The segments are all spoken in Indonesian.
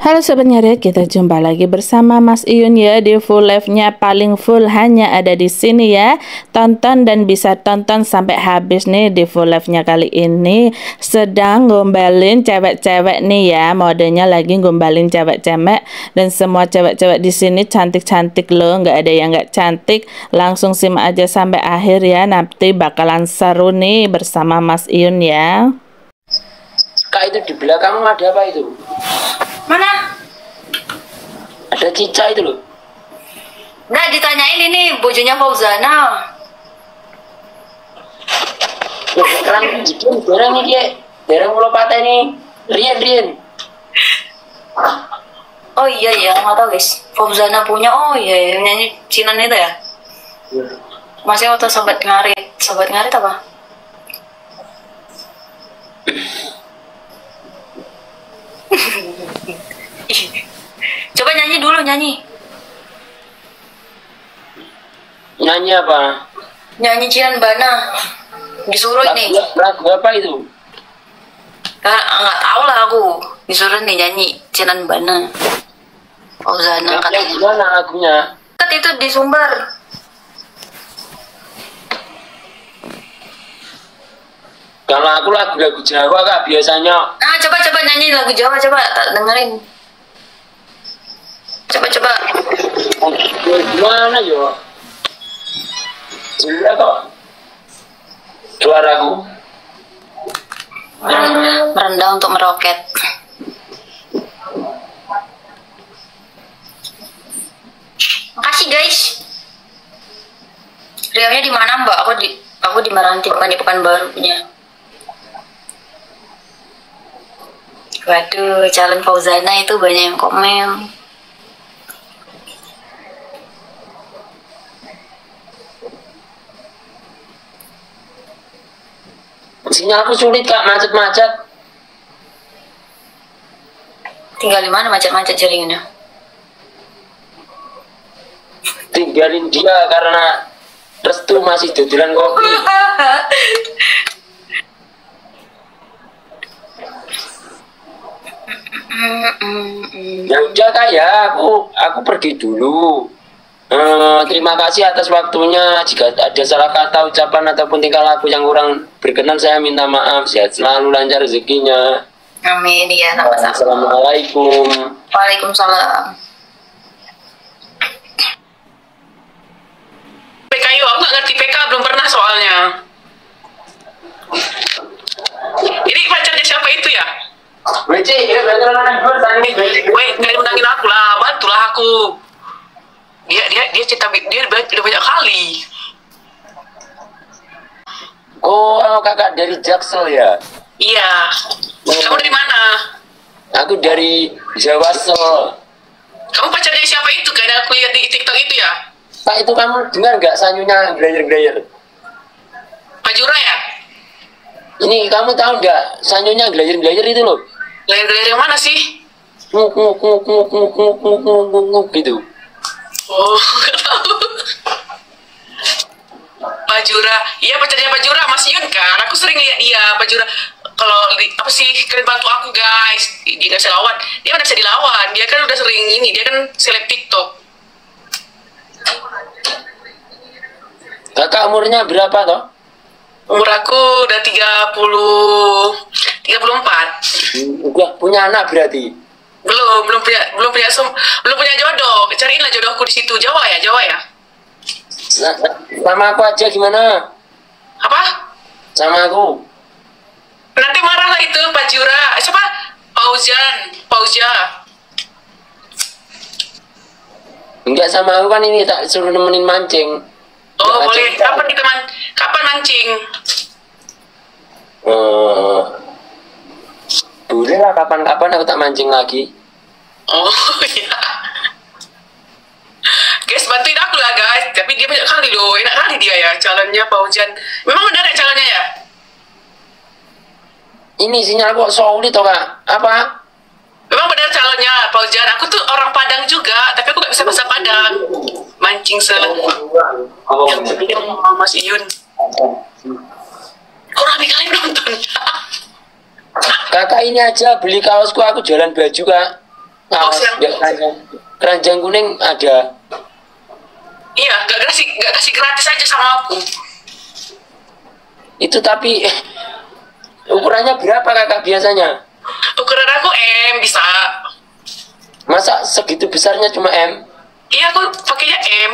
Halo Sobat Ngarit, kita jumpa lagi bersama Mas Iyun ya di full live-nya paling full hanya ada di sini ya. Tonton dan bisa tonton sampai habis nih di full live-nya kali ini. Sedang gombalin cewek-cewek nih ya, modenya lagi gombalin cewek-cewek dan semua cewek-cewek di sini cantik-cantik loh, nggak ada yang nggak cantik. Langsung simak aja sampai akhir ya, nanti bakalan seru nih bersama Mas Iyun ya. Kak, itu di belakangmu ada apa itu? Mana? Ada Cica itu loh. Nggak ditanyain ini bojonya Fauzana. Sekarang jikin barang nih dia. Barang mulut patah nih. Rian. Oh iya nggak tahu guys. Fauzana punya. Oh iya yang nyanyi Cinan itu ya. Masih waktu sobat ngarit apa? Coba nyanyi dulu nyanyi. Nyanyi apa? Nyanyi Cian Bana. Disuruh nih. Lagu apa itu? Nggak tahu lah aku. Disuruh nih nyanyi Cian Bana. Fauzana katanya. Gimana lagunya? Kat itu di Sumber. Kalau aku lagu Jawa Kak biasanya. Coba nyanyi lagu Jawa, coba tak dengerin. Coba. Gimana yo? Sudah kok. Suaraku. Merendah untuk meroket. Makasih guys. Riaunya di mana Mbak? Aku di Meranti, bukan di Pekanbaru punya. Waduh, calon Fauzana itu banyak yang komen. Sinyalku sulit Kak, macet-macet. Tinggal di mana macet-macet jaringannya? Tinggalin dia karena restu masih dodolan kopi. Ya udah Kak ya, aku pergi dulu. Terima kasih atas waktunya. Jika ada salah kata, ucapan ataupun tingkah laku yang kurang berkenan, saya minta maaf. Sehat selalu, lancar rezekinya. Amin ya, sama-sama. Assalamualaikum. Waalaikumsalam. PK yuk, aku nggak ngerti PK, belum pernah soalnya. Ini pacarnya siapa itu ya? WC, ya betul kan? Weh, nggak undangin aku lah, bantulah aku. Dia udah banyak kali. Oh, kakak dari Jaksel ya? Iya. Kamu dari mana? Aku dari Jawa Sel. Kamu pacarnya siapa itu? Kan aku lihat di TikTok itu ya. Pak, itu kamu dengar nggak sanyunya glayer-glayer? Pak Jura ya? Ini kamu tahu nggak sanyunya glayer-glayer itu loh? Glayer-glayer yang mana sih? Gitu. Oh, nggak tahu. Pak Jura, iya pacarnya Pak Jura, Mas Yun kan? Aku sering lihat dia, Pak Jura. Kalau apa sih, kalian bantu aku guys. Dia nggak bisa lawan, dia mana bisa dilawan. Dia kan udah sering ini, dia kan seleb TikTok. Kakak umurnya berapa toh? Umur aku udah 34. Udah punya anak berarti? Belum punya jodoh. Cariinlah jodohku di situ. Jawa ya. Sama aku aja gimana? Apa? Sama aku. Nanti marah lah itu Pak Jura. Siapa? Pauja. Enggak, sama aku kan ini tak suruh nemenin mancing. Oh boleh. Kapan mancing? Boleh lah, kapan-kapan aku tak mancing lagi. Oh iya. Guys, bantuin aku lah guys. Tapi dia banyak kali loh. Enak kali dia ya calonnya Paujan. Memang benar ya calonnya ya? Ini sinyal kok sulit toh Kak? Apa? Memang benar calonnya Paujan. Aku tuh orang Padang juga, tapi aku gak bisa bahasa Padang. Mancing yang Mas Iyun. Kok rame kali nonton? Kakak ini aja beli kaosku, aku jualan baju Kak. Awas, keranjang kuning ada. Iya, gak kasih gratis aja sama aku. Itu tapi ukurannya berapa kakak biasanya? Ukuran aku M bisa. Masa segitu besarnya cuma M? Iya, aku pakainya M.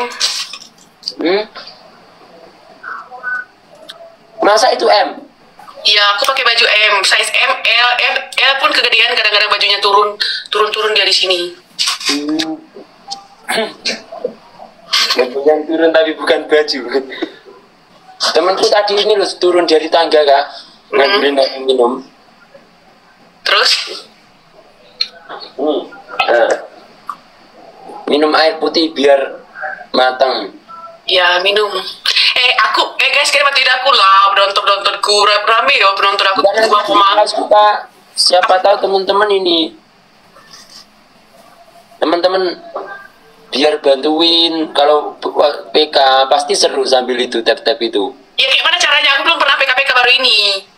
Masa itu M? Iya, aku pakai baju M, size M, L pun kegedean, kadang-kadang bajunya turun dari sini. Bajunya turun tapi bukan baju. Temanku tadi ini loh turun dari tangga kak, ngambilin air minum. Terus? Minum air putih biar matang. Ya minum. Guys, kira tidak aku lah penontonku rame ya penonton aku 2, siapa tahu teman-teman ini teman-teman biar bantuin kalau PK pasti seru sambil itu tap-tap itu. Ya kayak mana caranya, aku belum pernah PK baru ini.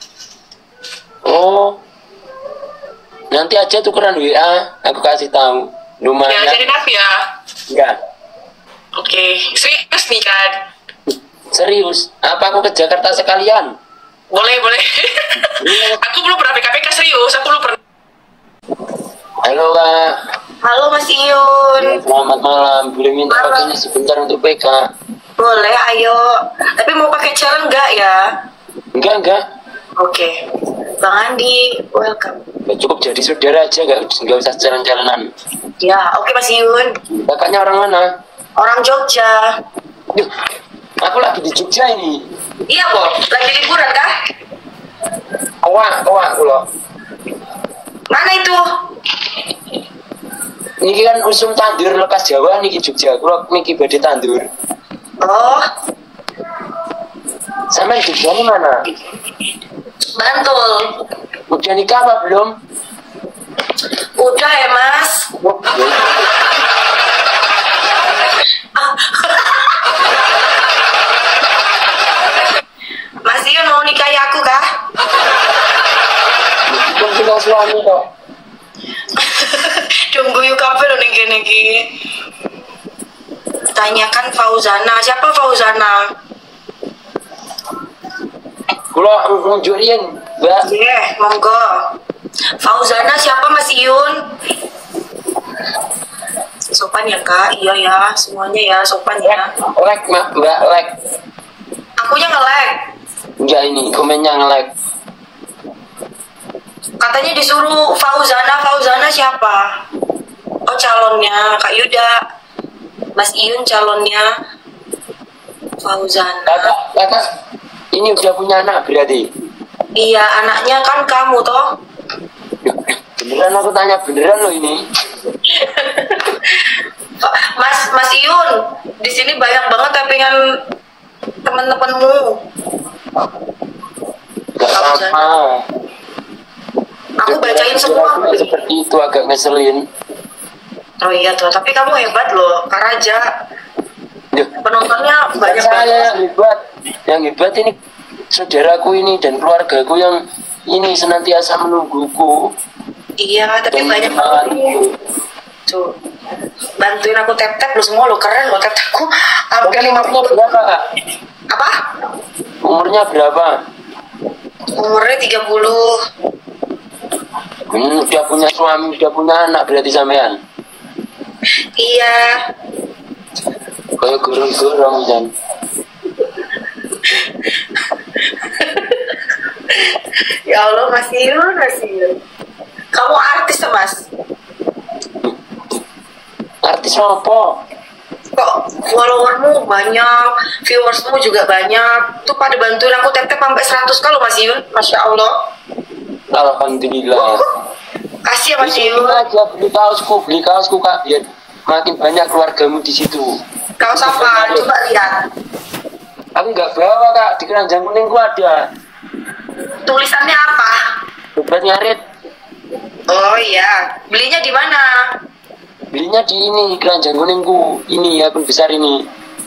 Oh, nanti aja tukeran WA, aku kasih tahu. Lumayan. Ya jadi nafi ya. Enggak. Oke, serius nih kan? Serius? Apa aku ke Jakarta sekalian? Boleh. Aku belum pernah PK serius, aku belum pernah. Halo kak. Halo Mas Iyun. Selamat malam. Boleh minta waktunya sebentar untuk PK? Boleh, ayo. Tapi mau pakai challenge nggak ya? Enggak. Oke. Bang Andi, welcome. Ya, cukup jadi saudara aja, nggak usah jalan-jalanan. Ya, oke Mas Iyun. Kakaknya orang mana? Orang Jogja. Duh, aku lagi di Jogja ini. Iya kok, lagi liburan kah? Awak loh. Mana itu? Niki kan usum tandur lekas Jawa niki Jogja. Kulo niki badhe tandur. Oh, Sampai Jogja ini mana? Bantul. Udah nikah apa belum? Udah ya Mas. Oh, ya. Mas Iyun mau nikahi aku kah? Belum punya suami kok. Tunggu yuk kafe lo niki. Tanyakan Fauzana. Siapa Fauzana? Kulo ngunjurin, Mbak. Monggo. Fauzana siapa Mas Iyun? Sopan ya kak, iya ya, semuanya ya sopan ya. Like Mbak, like. Akunya nge-like. Enggak ini, komennya nge-like. Katanya disuruh Fauzana siapa? Oh calonnya Kak Yuda. Mas Iyun calonnya Fauzana. Kakak, ini udah punya anak berarti? Iya, anaknya kan kamu toh. Beneran aku tanya beneran loh ini. Mas Iyun, di sini banyak banget tappingan teman-temanmu. Gak apa-apa. Aku bacain semua. Seperti itu agak ngeselin. Oh iya tuh, tapi kamu hebat loh, Kak Raja. Penontonnya banyak Saya banget. yang hebat. Yang hebat ini saudaraku ini dan keluargaku yang ini senantiasa menungguku. Iya, tapi Dan banyak banget. Tuh, bantuin aku tap-tap lu semua lo, keren lo tap-tapku. Hampir 50. Berapa kak? Apa? Umurnya berapa? Umurnya 30. Udah punya suami, udah punya anak berarti sampean. Iya. Kayak gorong-gorong dan. Ya Allah, Mas Iyun. Kamu artis ya, Mas? Artis apa? Kok followermu banyak, viewersmu juga banyak. Tuh pada bantuin aku tap-tap sampai 100 kalau Mas Iyun. Masya Allah. Alhamdulillah. Kasih ya Mas Iyun. Aja beli kaosku kak, biar makin banyak keluargamu di situ. Kaos apa? Coba lihat. Aku nggak bawa kak, di keranjang kuningku ada. Tulisannya apa? Obat ngarit. Oh iya, belinya di mana? Belinya di ini keranjang kuningku. Ini akun besar ini.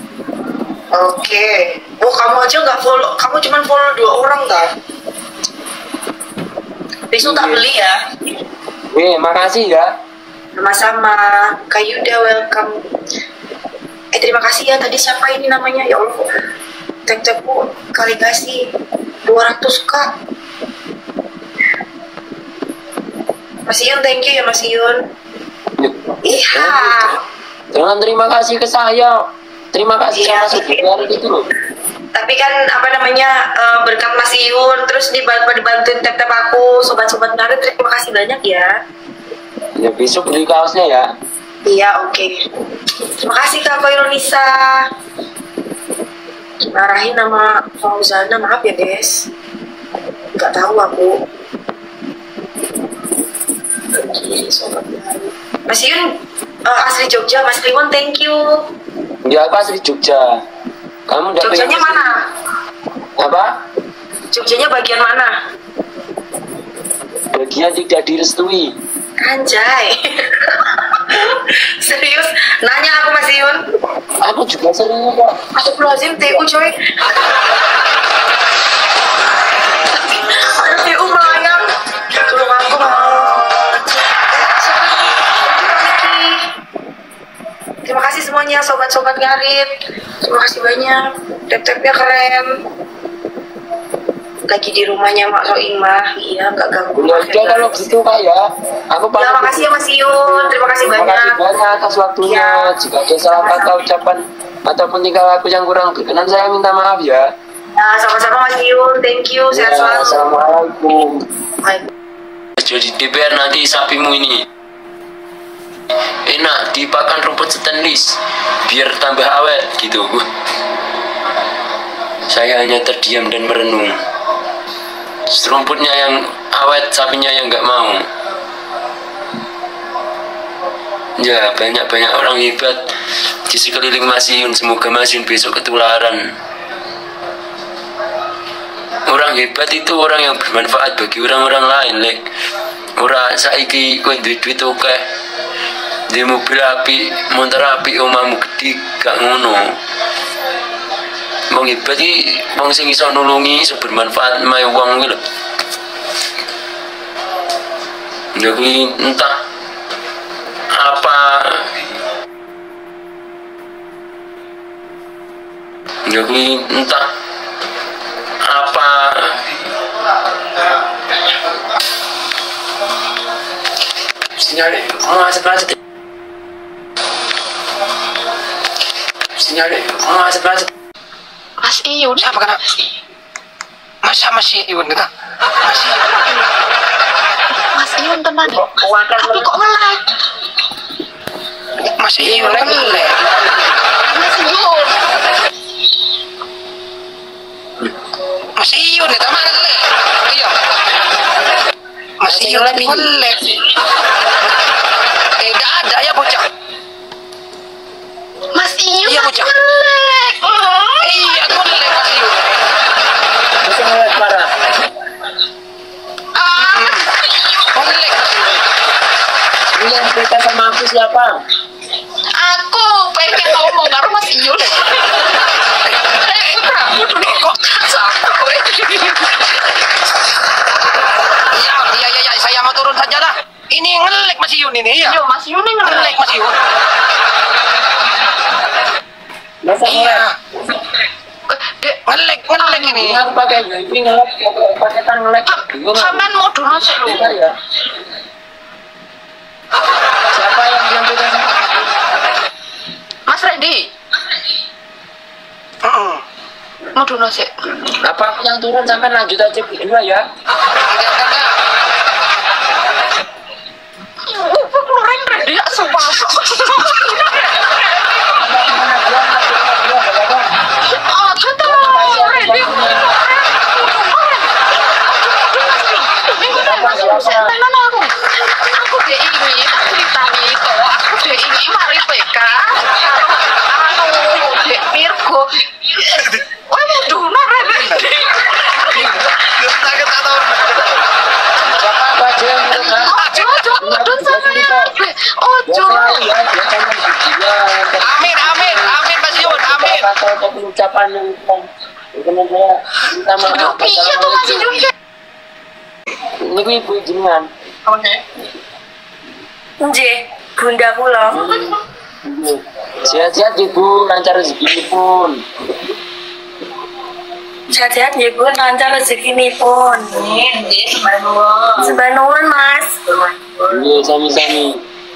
Oke. Oh kamu aja nggak follow, kamu cuma follow 2 orang tak? Besok tak beli ya? Makasih ya. Sama-sama. Kak Yuda, welcome. Terima kasih ya. Tadi siapa ini namanya? Ya Allah, tek-tekku kali kasih 200 Kak. Mas Yun, thank you ya Mas Yun. Iya. Jangan terima kasih ke saya. Terima kasih sama saudara itu loh. Tapi kan apa namanya, berkat Mas Yun terus dibantuin tep-tep aku, sobat-sobat ngarit, terima kasih banyak ya. Ya besok beli kaosnya ya. Iya, oke. Terima kasih Kak Koironisa. Marahin nama Fauzana, maaf ya guys. Nggak tahu aku. Mas Yun asli Jogja, Mas Kliwon thank you. Ya aku asli Jogja. Kamu udah Jogjanya mana? Apa? Jogjanya bagian mana? Bagian tidak direstui. Anjay. Serius? Nanya aku Mas Yun. Aku juga serius kok. Astagfirullahaladzim, TU coy. Ada TU melayang. Tolong aku Terima kasih semuanya sobat-sobat ngarit. Terima kasih banyak. Tep-tepnya keren. Lagi di rumahnya Mak Soimah. Iya, nggak ganggu. Ya udah kalau gitu Kak ya. Aku Ya, makasih ya Mas Yun. Terima kasih banyak. Terima kasih banyak atas waktunya. Ya. Jika ada salah kata, ucapan ataupun tingkah laku yang kurang berkenan, saya minta maaf ya. Nah, sama-sama Mas Yun. Thank you. Sehat Ya, selalu. Assalamualaikum. Baik. Jadi DPR nanti sapimu ini enak dipakan rumput stainless biar tambah awet gitu. Saya hanya terdiam dan merenung. Rumputnya yang awet, sapinya yang nggak mau. Ya, banyak-banyak orang hebat di sekeliling Mas Yun. Semoga Mas Yun besok ketularan. Orang hebat itu orang yang bermanfaat bagi orang-orang lain, lek. Ora saiki kowe duit-duit akeh. Di mobil api, motor api, omamu gede, gak ngono. Wong hebat iki wong sing iso nulungi, iso bermanfaat mae wong kuwi lho. Jadi entah apa jadi entah apa sinyalnya macet-macet sinyalnya macet-macet. Mas Iyun apa kena? Masa Mas Iyun kena? Mas Iyun tenan. Tapi kok ngelag? Mas Iyun ngelag. Mas Iyun. Mas Iyun itu mana ngelag? Iya. Mas Iyun ngelag. Tidak ada ya bocah. Mas Iyun Iya bocah. Iya, aku ngelag Mas Iyun. Masih ngeliat parah. Ngelag. Yang cerita sama aku siapa? Aku pengen ngomong karo Mas Iyun. Kok ya, saya mau turun saja lah. Ini ngelek Mas Iyun ini ya. Iya, Mas Iyun ini ngelek Mas Iyun. Masa ngeliat? Dek, ngelek ini. Aku pakai wifi ngelek, paketan ngelek. Sampean mau dono sik lho. Ya. Siapa yang bilang kita sama? Mas Randy. Mau dono sik. Apa aku yang turun sampai lanjut aja berdua ya? Keluarin Randy gak sumpah. Aku dia ini ceritanya itu aku dia ini mari PK anu dek Mirgo wah dulu Siapa aja yang turun? ojo sama ya ojo amin Mas Yun amin Atau pengucapan yang minta maaf. iya tuh Mas Yun Ini ibu jenengan. Nje. Bunda kula. Sehat-sehat Ibu, lancar rezeki pun. Sehat-sehat nggih, Bu, lancar rezekinipun. Nggih, sembah nuwun. Sembah nuwun, Mas. Nggih, sami-sami.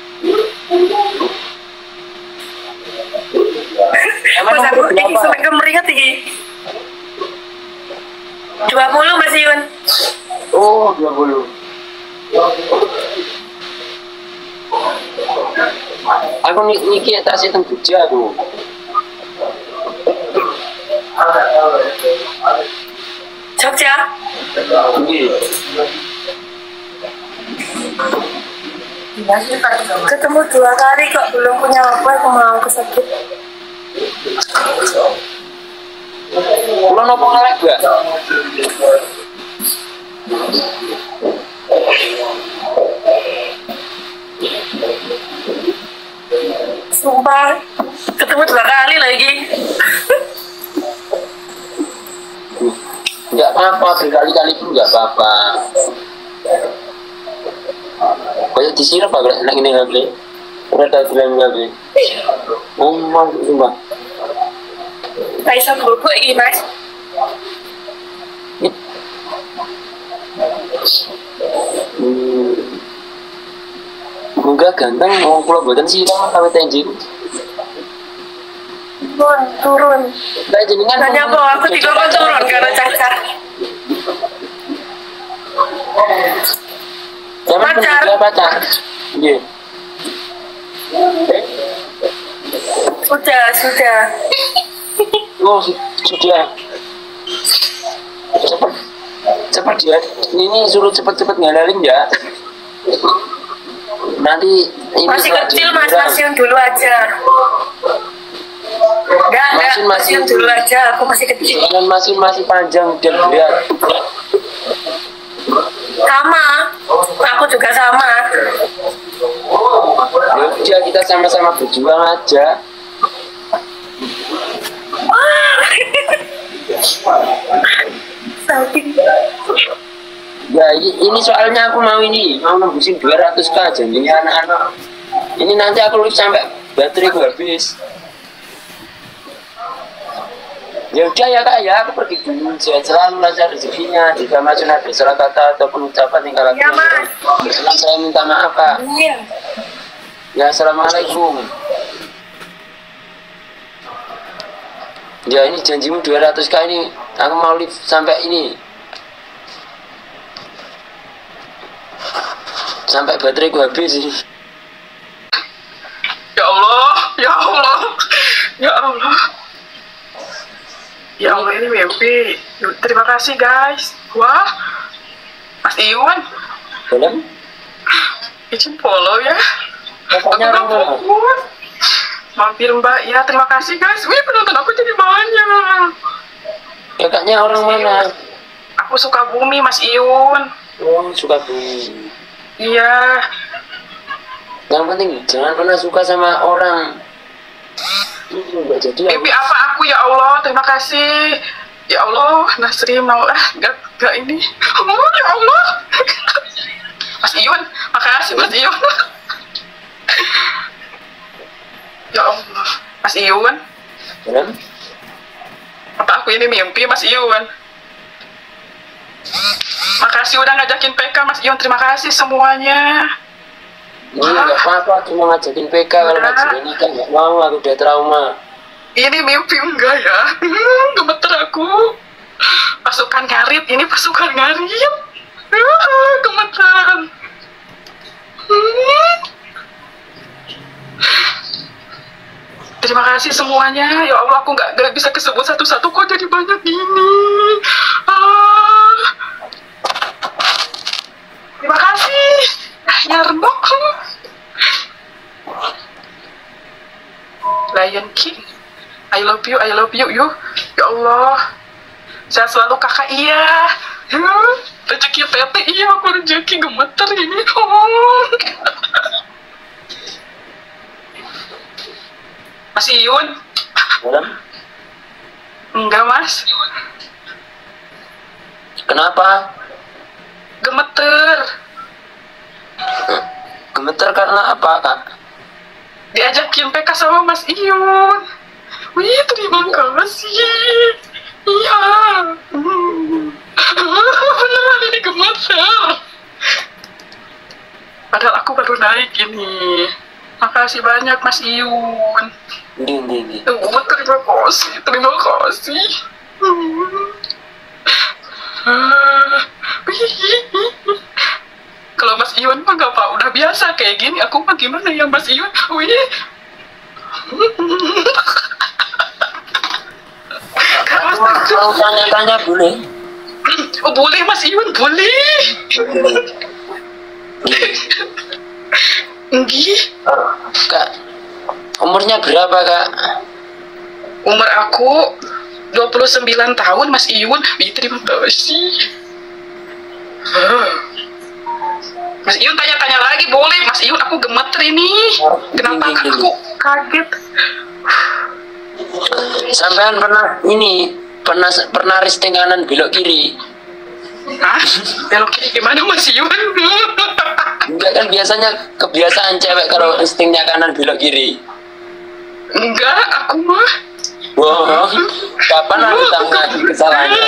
Mas aku iki sampe kemeringet iki. 20 Mas Yun. Oh, 20. Aku niki tas itu Jogja aku. Jogja. Nggih. Ketemu 2 kali kok belum punya apa, aku mau kesakit. Kula nopo ngelek, Mbak? Sumpah, ketemu 2 kali lagi. Enggak apa-apa, berkali-kali pun enggak apa-apa. Kayak disirap apa nek ngene HP. Ora tak bilang HP. Oh, Mbak. Kaisa bubuk iki, Mas. Enggak ganteng, mau kula boten sirah kawit tenjing. Turun. Lah jenengan Tanya apa aku dikon turun karena cacar. Pacar. Pacar. Nggih. Sudah. Oh, sudah. Cepat dia. Ini suruh cepat-cepat ngalalin ya. Nanti ini masih kecil, Mas. Masiun dulu aja. Enggak, masiun dulu aja. Aku masih kecil. Jangan masih panjang dan berat. Sama. Aku juga sama. Ya udah, kita sama-sama berjuang aja. Ya ini soalnya aku mau nembusin 200k aja nih anak-anak. Ini nanti aku live sampai baterai gue habis. Ya udah ya Kak ya, aku pergi dulu. Sehat selalu, lancar rezekinya. Jika masih ada salah kata ataupun ucapan tinggal lagi. Ya, Mas. Saya minta maaf Kak. Iya. Ya, assalamualaikum. Ya ini janjimu 200k ini. Aku mau live sampai ini. Sampai baterai gue habis sih. Ya Allah, ya Allah, ya Allah. Ya Allah, ini mimpi. Terima kasih guys. Wah, Mas Iwan, Belum? izin follow ya. Aku Pokoknya udah orang fokus. Mampir Mbak, ya terima kasih guys. Wih, penonton aku jadi banyak. kakaknya orang mana? Aku suka bumi Mas Iwan. Oh, suka bumi. Iya. Yang penting jangan pernah suka sama orang. Enggak jadi. Mimpi apa aku ya Allah, terima kasih. Ya Allah, Nasri mau gak ini. Oh ya Allah. Mas Iwan, makasih Mas Iwan. Ya Allah, Mas Iwan. Belum? Apa aku ini mimpi Mas Iwan? Makasih udah ngajakin PK Mas Iwan, terima kasih semuanya. Ini nggak apa-apa, cuma ngajakin PK. Kalau ngajakin ini kan nggak mau, aku udah trauma. Ini mimpi enggak ya? Gemeter aku. Pasukan ngarit, ini pasukan ngarit. Gemeter. Terima kasih semuanya. Ya Allah, aku nggak bisa kesebut satu-satu kok jadi banyak gini. Terima kasih. Nyarbok. Lion King. I love you, yuk. Ya Allah. Saya selalu kakak, iya. Rezeki tete, iya, aku rezeki gemeter ini. Mas Iyun? Belum? Enggak, Mas. Kenapa? Gemeter. Gemeter karena apa, Kak? diajakin PK sama Mas Iyun. Wih, terima kasih. Iya. Beneran ini gemeter. Padahal aku baru naik ini. Makasih banyak Mas Iyun. Terima kasih, terima kasih. Kalau Mas Iyun mah gak apa, udah biasa kayak gini. Aku mah gimana ya Mas Iyun? Wih. Mau tanya-tanya boleh? Oh boleh Mas Iyun, boleh. Nggih. Kak, umurnya berapa Kak? Umur aku 29 tahun Mas Iyun. Terima kasih. Mas Iyun tanya-tanya lagi boleh. Mas Iyun aku gemeter ini. Kenapa aku kaget? Sampean pernah risting kanan belok kiri? Hah? Belok kiri gimana Mas Iyun? Enggak kan biasanya kebiasaan cewek kalau ristingnya kanan belok kiri. Enggak, aku mah. Wow, kapan aku tahu kesalahannya?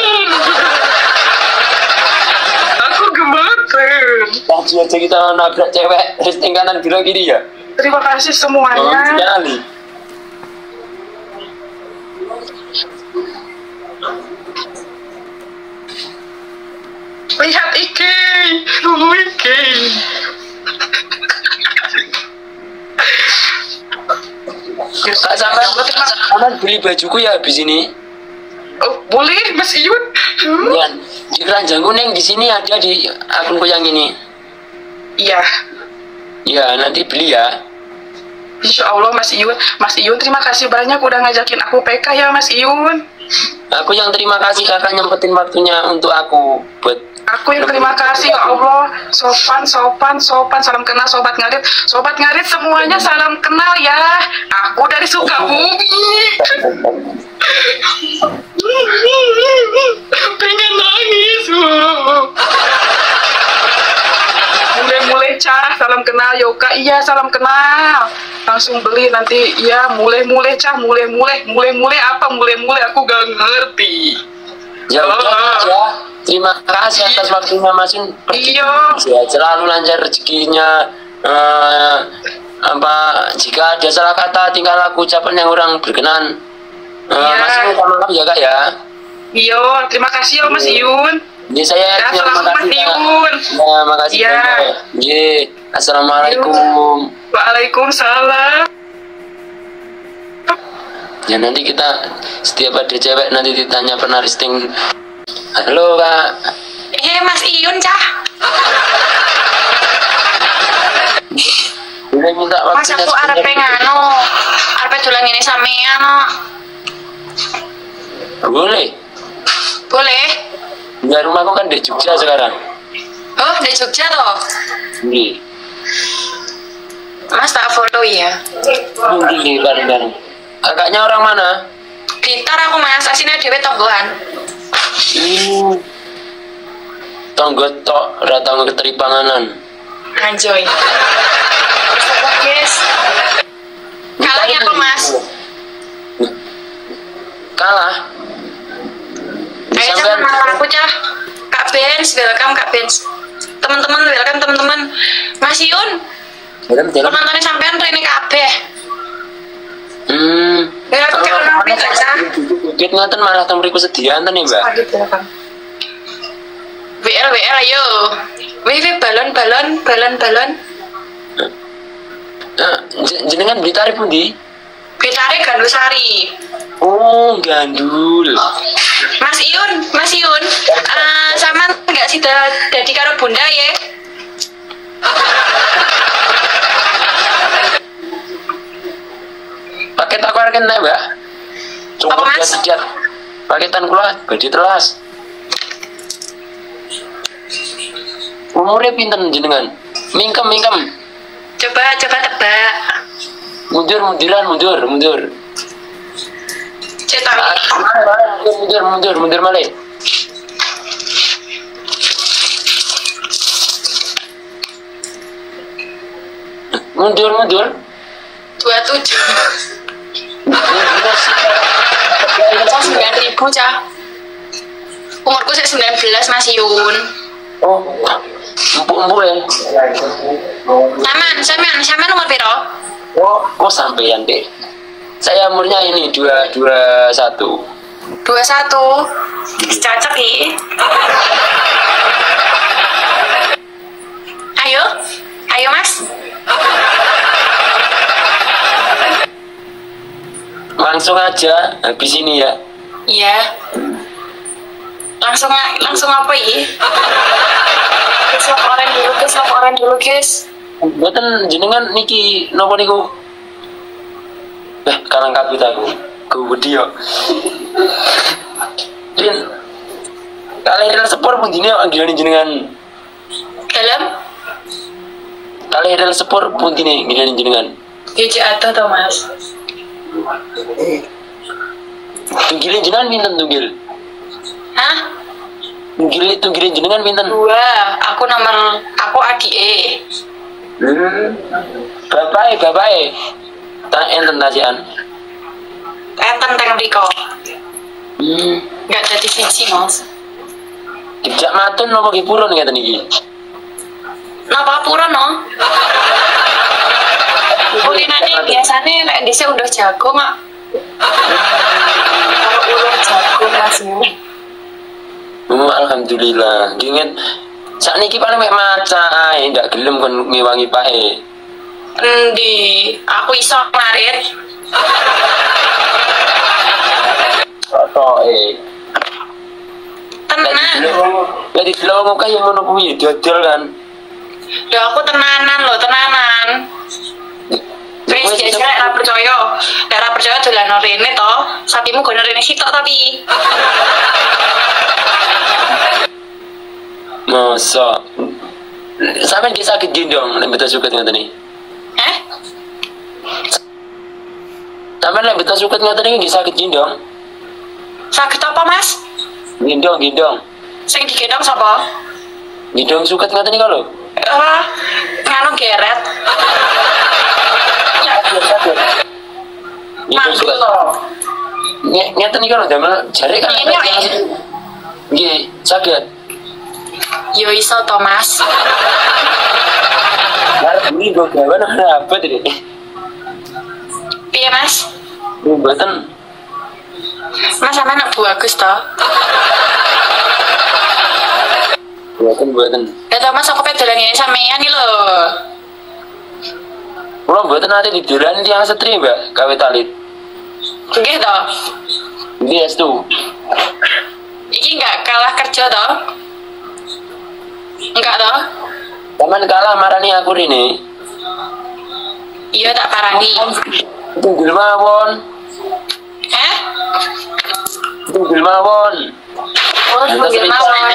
Aku gemeter. Tadi aja kita nabrak cewek risting kanan belok kiri ya. Terima kasih semuanya. Sekali. Lihat Ike, tunggu Ike. Kak sampai beli bajuku ya habis ini. Oh boleh Mas Iyun. Ya, di keranjangku neng di sini ada di akunku yang ini. Iya. Ya nanti beli ya. Insya Allah Mas Iyun. Mas Iyun terima kasih banyak udah ngajakin aku PK ya Mas Iyun. Aku yang terima kasih kakak nyempetin waktunya untuk aku buat. Aku yang terima kasih ya Allah. Sopan. Salam kenal Sobat Ngarit. Sobat Ngarit semuanya salam kenal ya. Aku dari Sukabumi. Pengen nangis. Mulai Cah, salam kenal Yoka. Iya salam kenal. Langsung beli nanti. Iya mulai Cah, mulai apa mulai aku gak ngerti. Ya udah ya. Terima kasih atas waktunya Mas Yun. Iya. Ya, selalu lancar rezekinya. Jika ada salah kata tinggal laku ucapan yang kurang berkenan. Mas Yun minta maaf ya Kak ya. Iya, terima kasih ya Mas Yun. Jadi saya terima kasih Mas Yun. Ya, makasih banyak. Assalamualaikum. Waalaikumsalam. Ya nanti kita setiap ada cewek nanti ditanya pernah risting. Halo Kak. Mas Iyun Cah. Boleh minta Mas waktunya aku arep nganu. Arep dolan ngene sampean. Boleh. Boleh. Ya rumahku kan di Jogja sekarang. Oh, di Jogja toh? Iya. Mas tak follow ya. Mungkin bareng-bareng. Kakaknya orang mana? Blitar aku Mas, asine dhewe tonggoan. Tonggo tok ratang keteri panganan. Anjoy. Yes. Kalahnya apa Mas? Kalah. Ayo sama aku Cah. Kak Benz, welcome Kak Benz. Teman-teman welcome teman-teman. Mas Yun. Penontonnya sampean rene kabeh. Welcome Cah Novi Cah. Dikit ngaten malah teng mriku sedian ten ya, Mbak. WL ayo. Wifi balon. Jenengan Blitar pundi? Blitar Gandusari. Oh, Gandul. Mas Iyun, sama nggak sih dadi karo bunda ya? Paket aku arek nek, Mbak. Apa, Mas? Sediat. Paketan kula badhe telas. Umurnya pinten jenengan? Mingkem. Coba tebak. Mundur. Cetak. Mundur malih. Mundur. 27. Cah 9.000 cah. Umurku sih 19 Mas Yun. Oh, empuk ya. Saman umur piro? Oh, kok sampean deh. Saya umurnya ini 21. 21. Cocok ya. Ayo Mas. Langsung aja habis ini ya. Iya. Langsung apa ya? Laporan dulu guys. Mboten jenengan niki napa niku? Kalang kabut aku. Gede yo. Din. Kalian sepur pun gini jenengan. Dalam? Kalian sepur pun gini jenengan. Gece atau toh Mas? Tunggilin jenengan pinten tunggil? Hah? Tunggilin jenengan pinten? 2. Aku adike. Bapak tak enten tasian. Enten teng mriko. Enggak dadi siji, Mas. Dijak matun napa nggih purun ngeten iki? Napa purun no? Kulinane biasane nek dhisik udah jagung kok. Kalau udah jagung Mas. Alhamdulillah. Ingat sakniki paling mek maca ae ndak gelem kon ngewangi pae. Endi? Aku iso ngarit. Tenan. Ya di delok kaya ngono kuwi dodol kan. Ya aku tenanan. Wis jajal nek ora percaya. Nek ora percaya dolan rene to. Sapimu gono rene sitok tapi. Masa sampean ki sakit gendong nek betul suket ngoten iki. Sampean nek betul suket ngoten iki sakit gendong. Sakit apa, Mas? Gendong. Sing digendong sapa? Gendong suket ngoten iki lho. Nganu geret. Manggul lho. Ngeten iki lho damel jare kan. Nggih, sakit. Yo iso to, Mas. Arep iki go gawe apa tadi? Piye, Mas? Mboten. Mas sampe nak bagus to. Mboten. Ya Mas aku pedolan ini sampean iki lho. Kula mboten nate didolan tiyang setri, Mbak, gawe talit. Nggih to? Nggih, Astu. Iki enggak kalah kerja to? Enggak toh? Taman kalah marani aku rene. Iya tak parani. Tunggil mawon. Tunggil mawon. Oh, tunggil mawon.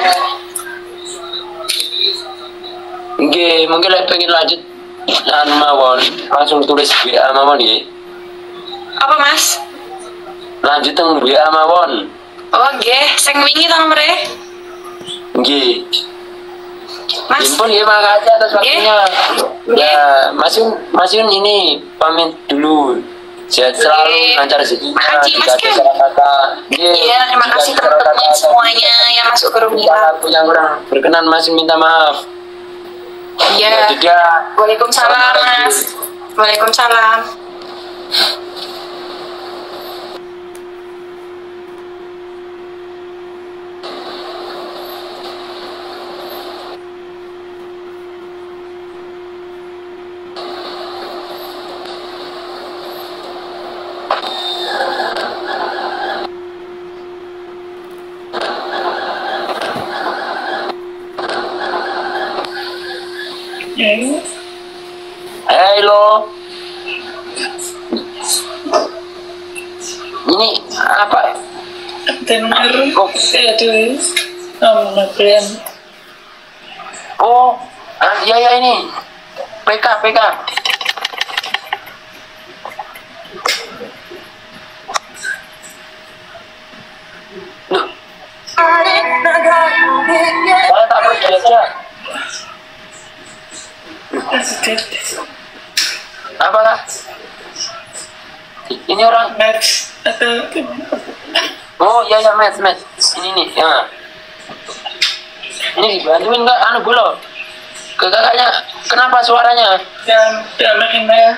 Nggih, mungkin lek pengen lanjut mawon, langsung tulis WA mawon nggih. Apa, Mas? Lanjut teng WA mawon. Oh, nggih, sing wingi to nomere? Nggih. Mas. Impun ya, makasih atas waktunya. Ya, Mas Yun ini pamit dulu. Sehat selalu, lancar rezekinya. Makasih, Mas Ken. Iya, terima kasih teman-teman semuanya yang masuk ke rumah. Aku yang kurang berkenan masih minta maaf. Iya. Waalaikumsalam, Mas. Waalaikumsalam. Halo. Ini apa? Dengar Kok? Oh, ya ini PK. Duh. Saya tak pergi aja. Apa kak? Ini orang. match atau Oh iya ya match. Ini nih ya. Ini bantuin nggak anu bulo ke kakaknya. Kenapa suaranya? yang makin ya.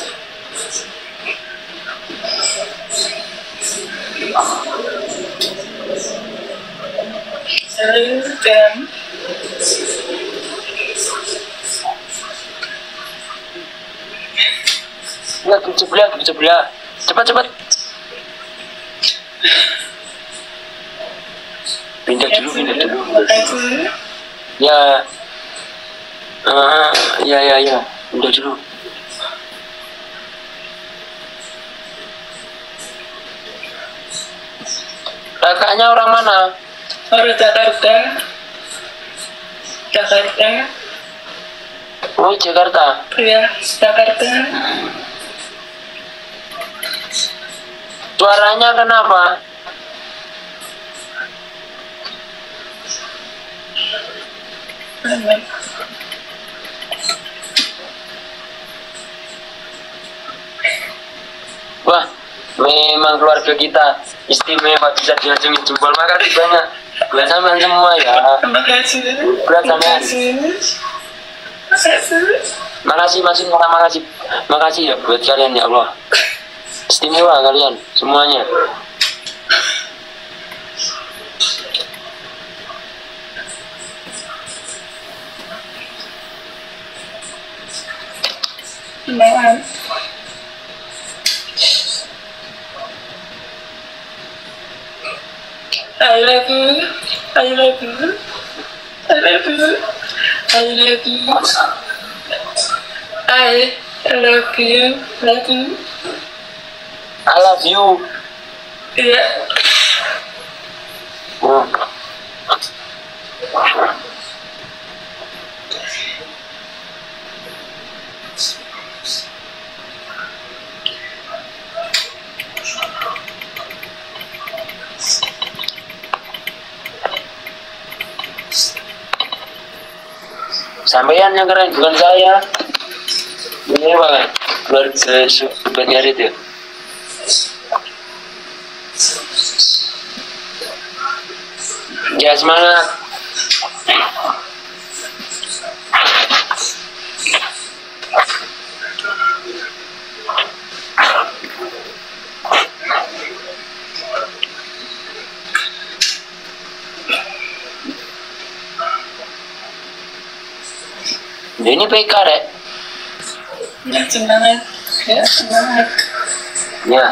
Dan Lihat sebelah. Cepat. Pindah dulu. makasih. Ya. Ya. Pindah dulu. Kakaknya orang mana? Orang Jakarta. Oh, Jakarta. Ya, Jakarta. Suaranya kenapa? Wah, memang keluarga kita istimewa, bisa diacungin jempol. Makasih banyak buat sampean semua ya. Terima kasih. Buat sampean. Makasih ya buat kalian ya Allah. Istimewa kalian semuanya. Maaf. I love you. I love you. I love you. I love you. I love you. Love you. I love you. Yeah. Oh. Sampean yang keren, bukan saya. Ini banget keluarga sobatnya itu. Ya semangat. Ini PK rek. Ya, semangat. Ya, semangat. Ya.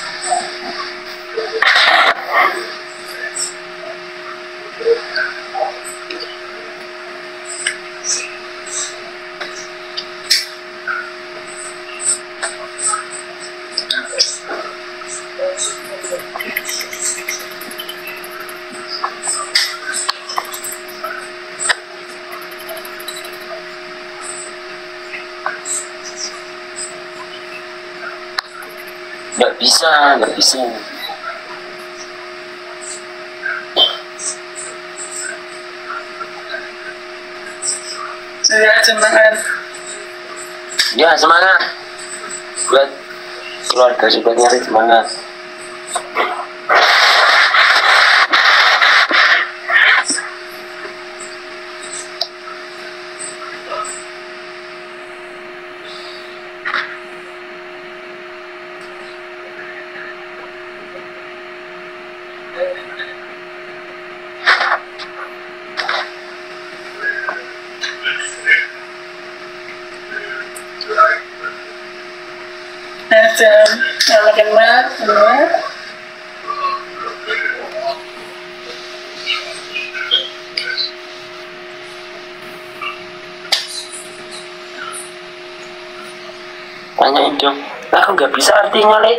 Nggak bisa. Ya, semangat. Ya semangat. Buat keluarga sobatnya semangat. Dan yang makin banget semua. Tanyain dong. Aku nggak bisa artinya lek.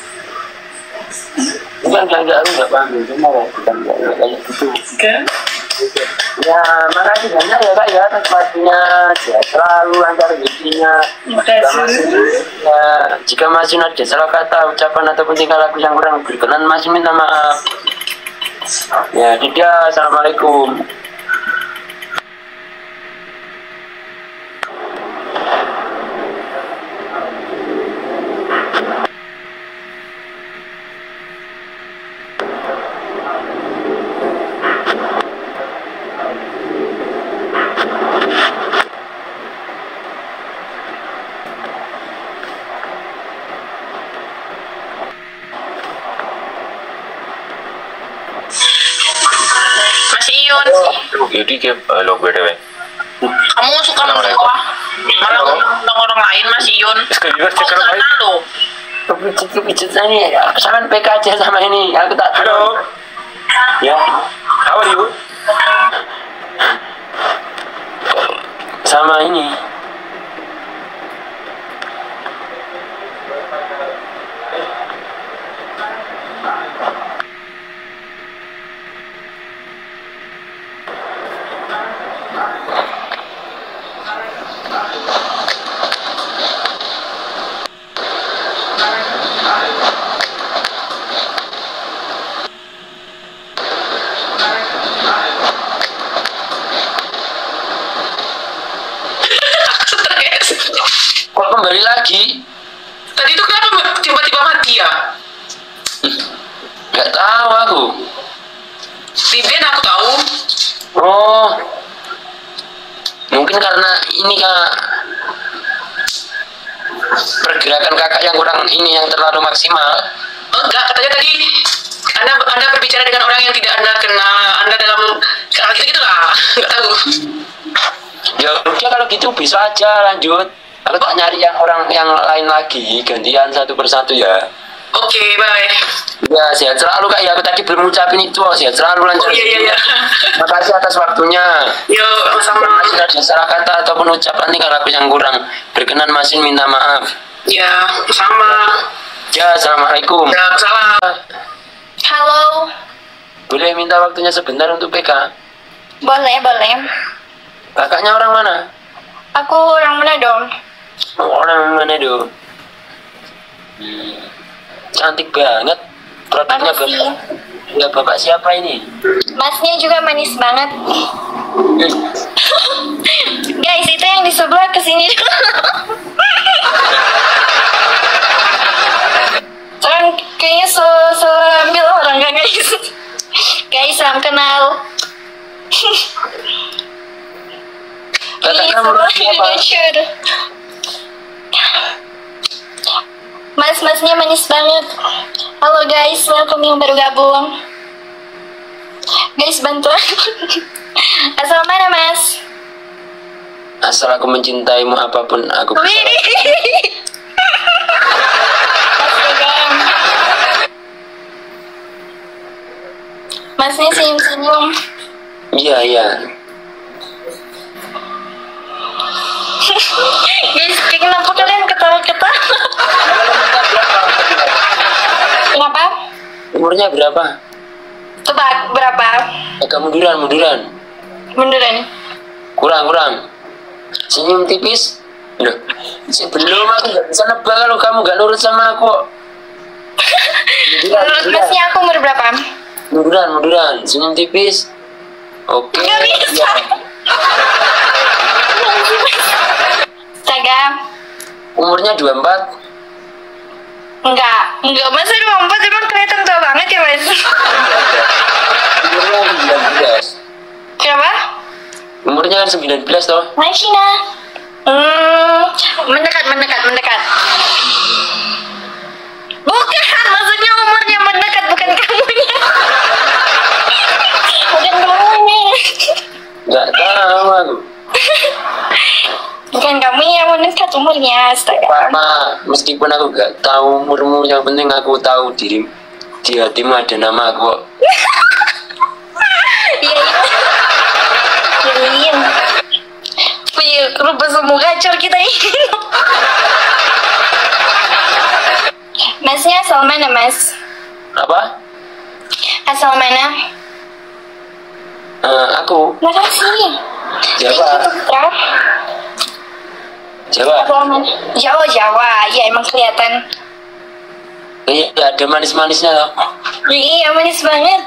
Enggak, aku nggak paham. Cuma bukan kayak gitu. Kan? Ya, makasih banyak ya Kak ya atas waktunya. Sehat selalu lancar rezekinya. Ya, jika Mas Yun ada salah kata, ucapan ataupun tingkah laku yang kurang berkenan, Mas Yun minta maaf. Ya, tidak. Assalamualaikum. Mas Iyun, Jadi kayak lo gue deh. kamu suka malah ngundang orang lain Mas Iyun. Sekaligus Kau sekarang sana lo. Kepijit ini, sama PK aja sama ini. Aku tak tahu. Halo. Ya, How are you? sama ini. Kok kembali lagi? Tadi itu kenapa tiba-tiba mati ya? Gak tahu aku. Vivian aku tahu. Oh, mungkin karena ini Kak, pergerakan kakak yang kurang ini, yang terlalu maksimal. Enggak, katanya tadi anda berbicara dengan orang yang tidak Anda kenal. Anda dalam gitu lah. Enggak tahu. Ya udah kalau gitu bisa aja lanjut. Aku tak nyari yang orang yang lain lagi, gantian satu persatu ya. Oke, bye. Ya sehat selalu Kak ya, aku tadi belum ngucapin itu. Sehat selalu lancar. Oh, iya. Makasih atas waktunya. Yuk, sama. Masih ada salah kata ataupun ucapan tingkah laku yang kurang berkenan, Masin minta maaf. Ya, sama. Ya, assalamualaikum. Ya, salam. Halo, Boleh minta waktunya sebentar untuk PK? boleh. Kakaknya orang mana? Aku orang Manado. Oh, orang mana do? Cantik banget. Produknya Makasih. bapak. Ya bapak siapa ini? Masnya juga manis banget. Guys, itu yang di sebelah kesini. Jangan kayaknya ambil orang kan guys. Guys, salam kenal. Ini Kakaknya sebelah siapa? Indonesia. Masnya manis banget. Halo guys, welcome yang baru gabung. Guys, bantuan. Asal mana mas? Asal aku mencintaimu apapun aku bisa. Wih. Masnya senyum-senyum. Iya. Guys, kenapa kalian ketawa-ketawa? Kenapa? Umurnya berapa? Tebak berapa? Agak munduran. Munduran. Kurang. Senyum tipis. Loh, sebelum aku gak bisa nebak kalau kamu gak nurut sama aku. Menurut masnya aku umur berapa? Munduran. Senyum tipis. Oke. Gak bisa. Ya. Astaga. Umurnya 24. Enggak, masa 24 emang kelihatan tua banget ya mas? Umurnya 19. Kenapa? Umurnya kan 19 toh. Hai Shina. Mendekat. Bukan, maksudnya umurnya mendekat, bukan kamunya. Bukan kamunya. Gak tahu aku. Bukan kamu yang mendekat umurnya, astaga. Mama, meskipun aku gak tahu umurmu, yang penting aku tahu di hatimu ada nama aku. Iya. Wih, rupa semua gacor kita ini. Masnya asal mana mas? Apa? Asal mana? Aku. Makasih. Jawa. Jawa. Jawa. Ya emang kelihatan. Iya, ada manis-manisnya loh. Iya, manis banget.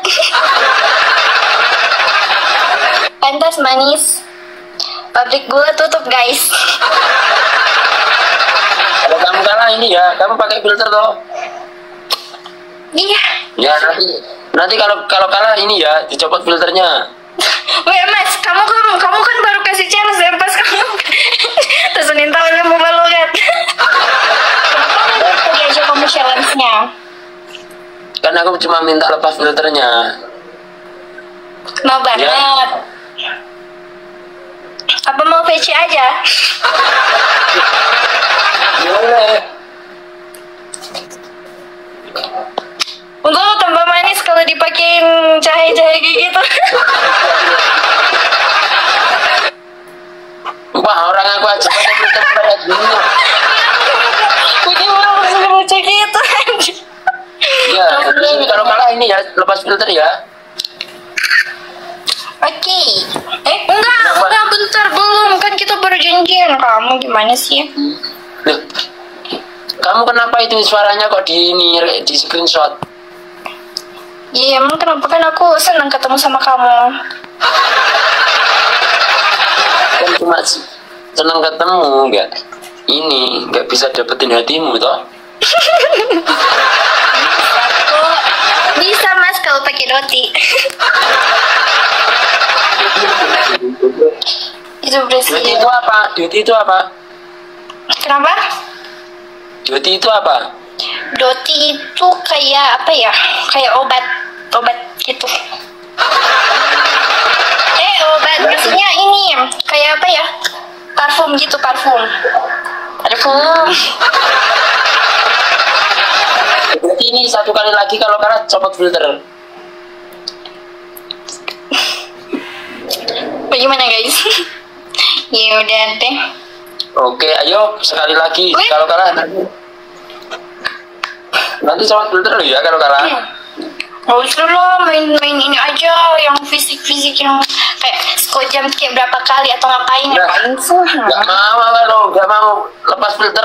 Pantas manis. Pabrik gula tutup, guys. Kalau kamu kalah ini ya, kamu pakai filter toh. Iya. Ya nanti kalau kalah ini ya dicopot filternya. Weh mas, kamu kan baru kasih challenge ya pas kamu terus nintaunya mau balongan. Kenapa nggak aja kamu challenge-nya? Kan aku cuma minta lepas filternya. Mau banget. Ya. Apa mau VC aja? Boleh. Untuk tambah manis kalau dipakein jahe-jahe kayak gitu. Wah, orang aku aja pakai filter kayak gini. Bikin orang lucu gitu. Ya, kalau kalah ini ya lepas filter ya. Oke. Enggak, bentar belum kan kita baru janjian. Kamu gimana sih? Loh, kamu kenapa itu suaranya kok di screenshot? Iya, emang kenapa kan aku senang ketemu sama kamu. Kan cuma senang ketemu, nggak bisa dapetin hatimu toh. Bisa mas kalau pakai roti. Itu bersih. Duty itu apa? Kenapa? Duty itu apa? Doti itu kayak apa ya? Kayak obat gitu. Obat maksudnya ini kayak apa ya? Parfum gitu, parfum. Berarti ini satu kali lagi kalau kalah copot filter. Bagaimana guys? Ya udah deh. Oke, ayo sekali lagi. Kalau kalah nanti copot filter ya kalau kalah. Gak usah lo main ini aja yang fisik yang kayak jam kayak berapa kali atau ngapain sih? Gak mau lepas filter.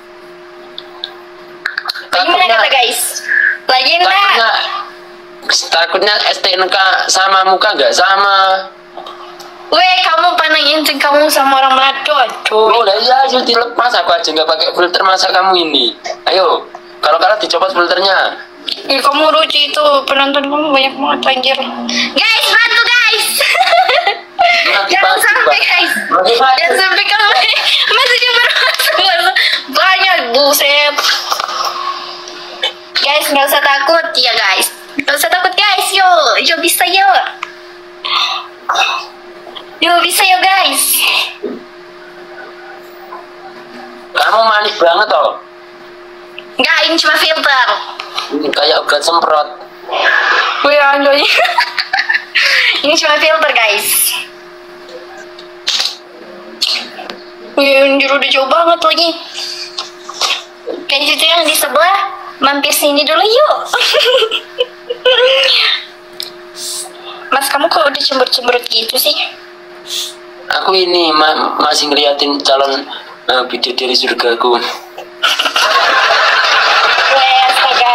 Gimana kata guys? Lagi enggak? Takutnya STNK sama muka nggak sama. Weh, kamu pandang incing kamu sama orang Manado, aduh. Oh, ya, ayo dilepas, aku aja nggak pakai filter, masa kamu ini? Ayo, kalau kalah dicopot filternya. Kamu lucu itu, penonton kamu banyak banget anjir. Guys, bantu guys. Jangan sampai guys. Jangan sampai kamu masih bermasuk banyak buset. Guys, nggak usah takut ya guys. Nggak usah takut guys, yo bisa yo. Yo bisa yo guys. Kamu manis banget toh. Enggak, ini cuma filter. Ini kayak obat semprot. Wih anjay. Ini cuma filter guys. Wih anjir udah jauh banget lagi. Kayak situ yang di sebelah. Mampir sini dulu yuk. Mas kamu kok udah cemberut-cemberut gitu sih? Aku ini masih ngeliatin calon bidadari surgaku. Weh astaga.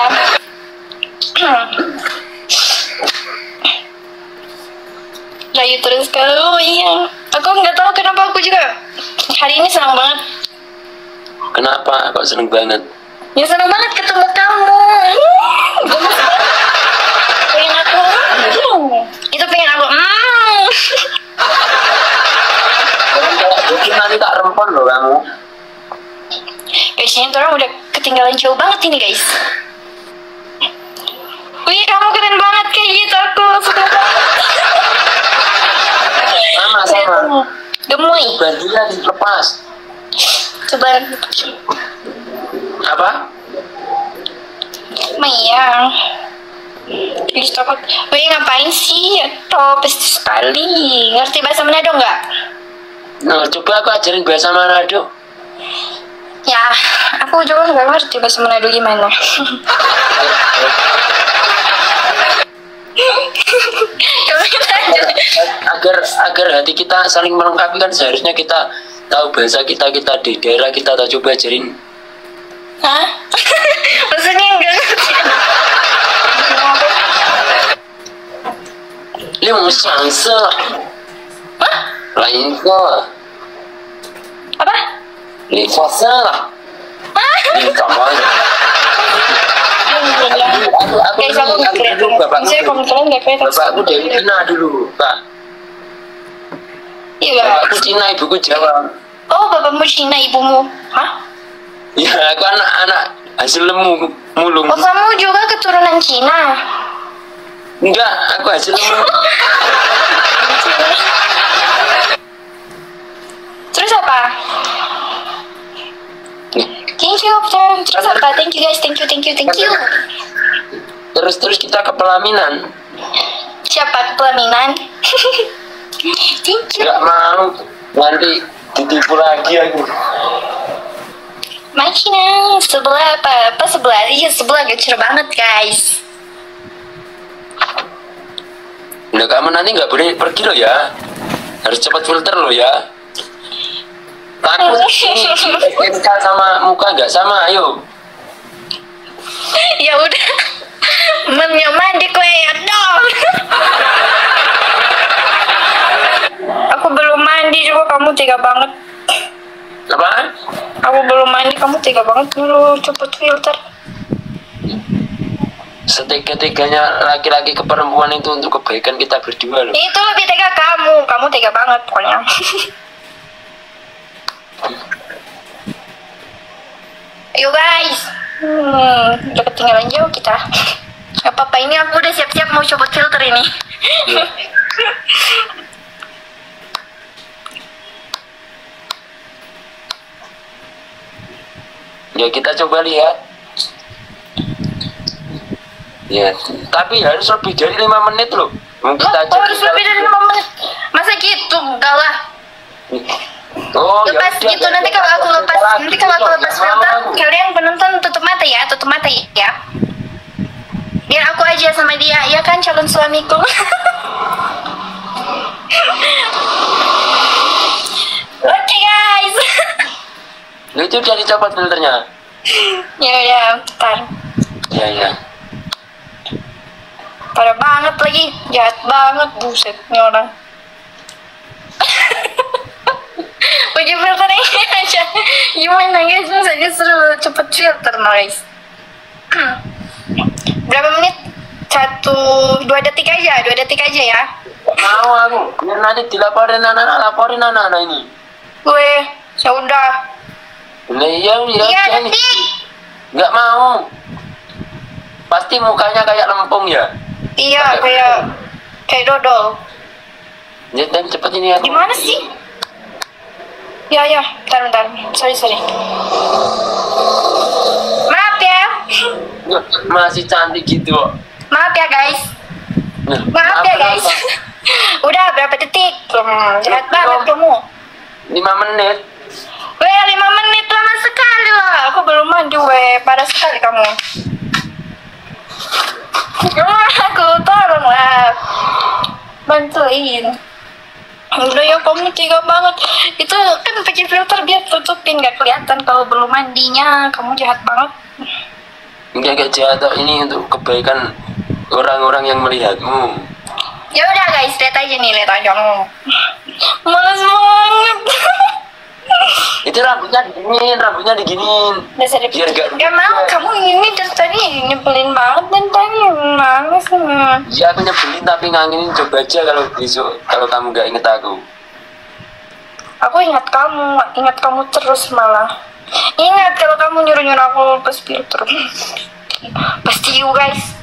Rayu terus kalau iya. Aku nggak tahu kenapa aku juga hari ini senang banget. Kenapa kok seneng banget? Ya senang banget ketemu kamu. Gemes banget. Pengen aku. Itu pengen aku. Mungkin nanti tak rempon loh kamu. Biasanya orang udah ketinggalan jauh banget ini guys. Wih kamu keren banget kayak gitu, aku suka banget. Sama. Gemoy. Bantunya dilepas. Coba. Apa? Maya. Please takut. Wih ngapain sih? Pasti sekali. Ngerti bahasa Manado nggak? Nah, coba aku ajarin bahasa Manado. Ya, aku juga nggak ngerti bahasa Manado gimana. Kamu lanjut. agar hati kita saling melengkapi kan seharusnya kita tahu bahasa kita di daerah kita. Tahu, coba ajarin. Hah? Maksudnya enggak ngerti. Liu Shangse. Hah? Lain ke? Apa? Li Fase lah. Li Kamal. Guys, aku nggak kelihatan. Maksudnya kalau kalian nggak kelihatan. Bapakku dari Cina dulu, Pak. Iya. Bapakku Cina, ibuku Jawa. Oh, bapakmu Cina, ibumu. Hah? Ya, aku anak hasil lemu mulung. Oh, kamu juga keturunan Cina? Enggak, aku hasil lemu. Terus apa? Thank you, terus apa? Thank you guys, thank you. Terus kita ke pelaminan. Siapa pelaminan? Thank you. Enggak mau, nanti ditipu lagi aku. Makina sebelah apa sebelah? Iya sebelah gacor banget guys. Udah, kamu nanti nggak boleh pergi loh ya. Harus cepat filter loh ya. Takut SK sama muka nggak sama, ayo. Ya udah. Mandi kue ya dong. Aku belum mandi juga, kamu tega banget. Apa? Aku belum mandi, kamu tega banget dulu, cepet filter. Setega-teganya laki-laki ke perempuan itu untuk kebaikan kita berdua loh. Itu lebih tega kamu tega banget pokoknya. Ayo guys, udah ketinggalan jauh kita. Gak apa-apa, ini aku udah siap-siap mau copot filter ini. Ya kita coba lihat. Ya, tapi harus lebih dari 5 menit loh. Kita harus lebih dari 5 menit. Masa gitu? Enggak lah. Oh, lepas ya gitu, nanti kalau aku lepas filter, kalian penonton tutup mata ya. Biar aku aja sama dia, ya kan calon suamiku. Oke guys. Itu udah dicopot filternya. Ya udah, bentar. Ya. Parah banget lagi, jahat banget, buset nih orang. Uji filter ini aja. Gimana guys, masa disuruh cepet filter guys. Berapa menit? 2 detik aja ya. Mau aku, biar nanti dilaporin anak-anak ini. Gue, ya udah. Nah, iya detik. Nggak mau. Pasti mukanya kayak lempung ya. Iya, kayak dodol. Ya, dan cepet ini aku. Gimana sih? Ya, bentar. Sorry. Maaf ya. Masih cantik gitu. Maaf ya guys. Maaf ya guys. Udah berapa detik? Jahat banget kamu. 5 menit. Weh, 5 menit lama sekali lah. Aku belum mandi weh. Parah sekali kamu. Aku tolonglah. Bantuin. Udah ya, kamu tega banget. Itu kan pakai filter biar tutupin, gak kelihatan kalau belum mandinya. Kamu jahat banget. Enggak jahat, ini untuk kebaikan orang-orang yang melihatmu. Ya udah guys, lihat aja. Males banget. Itu rambutnya diginiin. Biar gak mau, kamu ini dari tadi nyebelin banget dan tadi nangis. Ya aku nyebelin tapi nganginin, coba aja kalau besok kalau kamu gak inget aku. Aku ingat kamu terus malah. Ingat kalau kamu nyuruh aku lepas filter. Pasti you guys.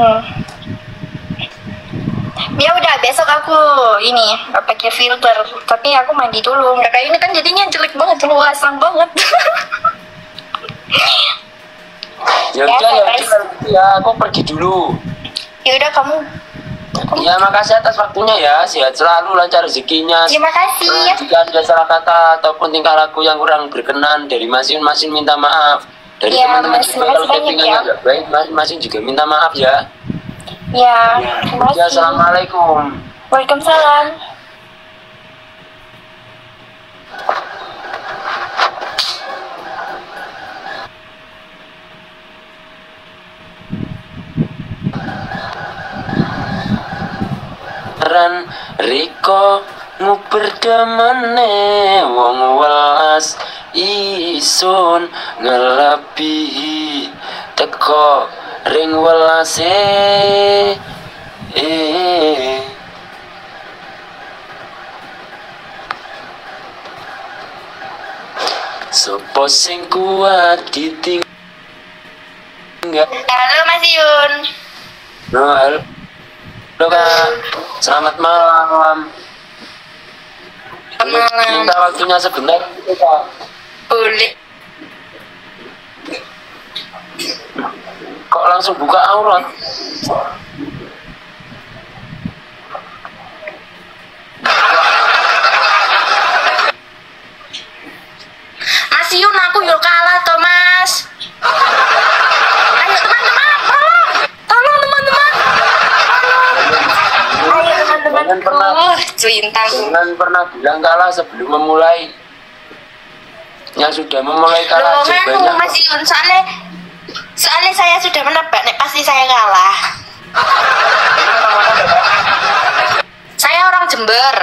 Ya udah, besok aku ini pakai filter, tapi aku mandi dulu. Mereka ini kan jadinya jelek banget, luasan banget. Ya udah ya, aku pergi dulu. Ya udah kamu. Ya makasih atas waktunya ya, sehat selalu, lancar rezekinya. Terima kasih. Jika ada salah kata ataupun tingkah laku yang kurang berkenan dari masing-masing minta maaf. Dari teman-teman juga kalau settingannya nggak baik, masing-masing juga minta maaf ya. Ya, terima kasih. Assalamualaikum. Waalaikumsalam. pacaran Riko nguber demene wong welas isun ngelebihi teko ring welase sopo sing kuat ditinggal. Halo Mas Yun. Halo Kak, selamat malam. Minta waktunya sebentar Kak. Boleh. Kok langsung buka aurat? Mas Yun, aku yuk kalah toh Mas. Ayo teman-teman, tolong teman-teman. Ayo teman-teman. Celintang. Jangan pernah bilang kalah sebelum memulai. Yang sudah memulai kalah Loh, banyak. Mas Yun, soalnya saya sudah menebak nek pasti saya kalah. Saya orang Jember.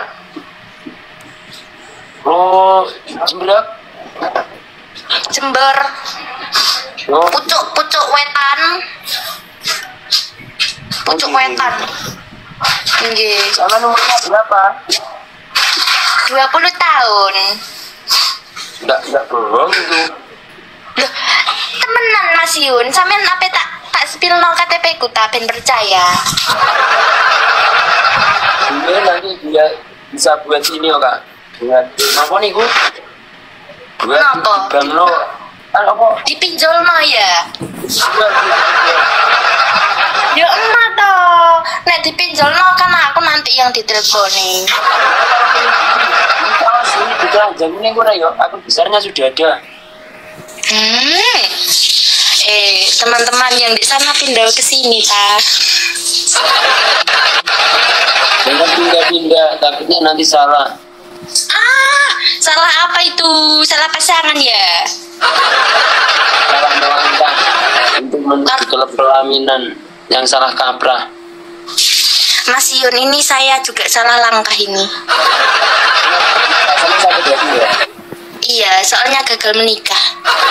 Oh, Jember. Jember. Oh, Pucuk wetan. Pucuk wetan. Nggih. sama nomornya berapa? 20 tahun. Enggak bohong itu. Loh, temenan Mas Yun, sampean apa tak spilno KTP ku ta ben percaya. Ini nanti dia bisa buat ini kok Kak. Buat apa nih Bu? Buat Napa? bang lo. Apa? Dipinjolno ya. Ya emak toh. Nek dipinjolno kan aku nanti yang diteleponi. Kalau sini juga jaminan gue yo, akun besarnya sudah ada. Teman-teman yang di sana pindah ke sini ta. Jangan pindah-pindah, takutnya nanti salah. Salah apa itu? Salah pasangan ya? Salah melangkah untuk menuju ke pelaminan yang salah kaprah. Mas Yun, ini saya juga salah langkah ini. Sama sakit hati ya. Iya, soalnya gagal menikah.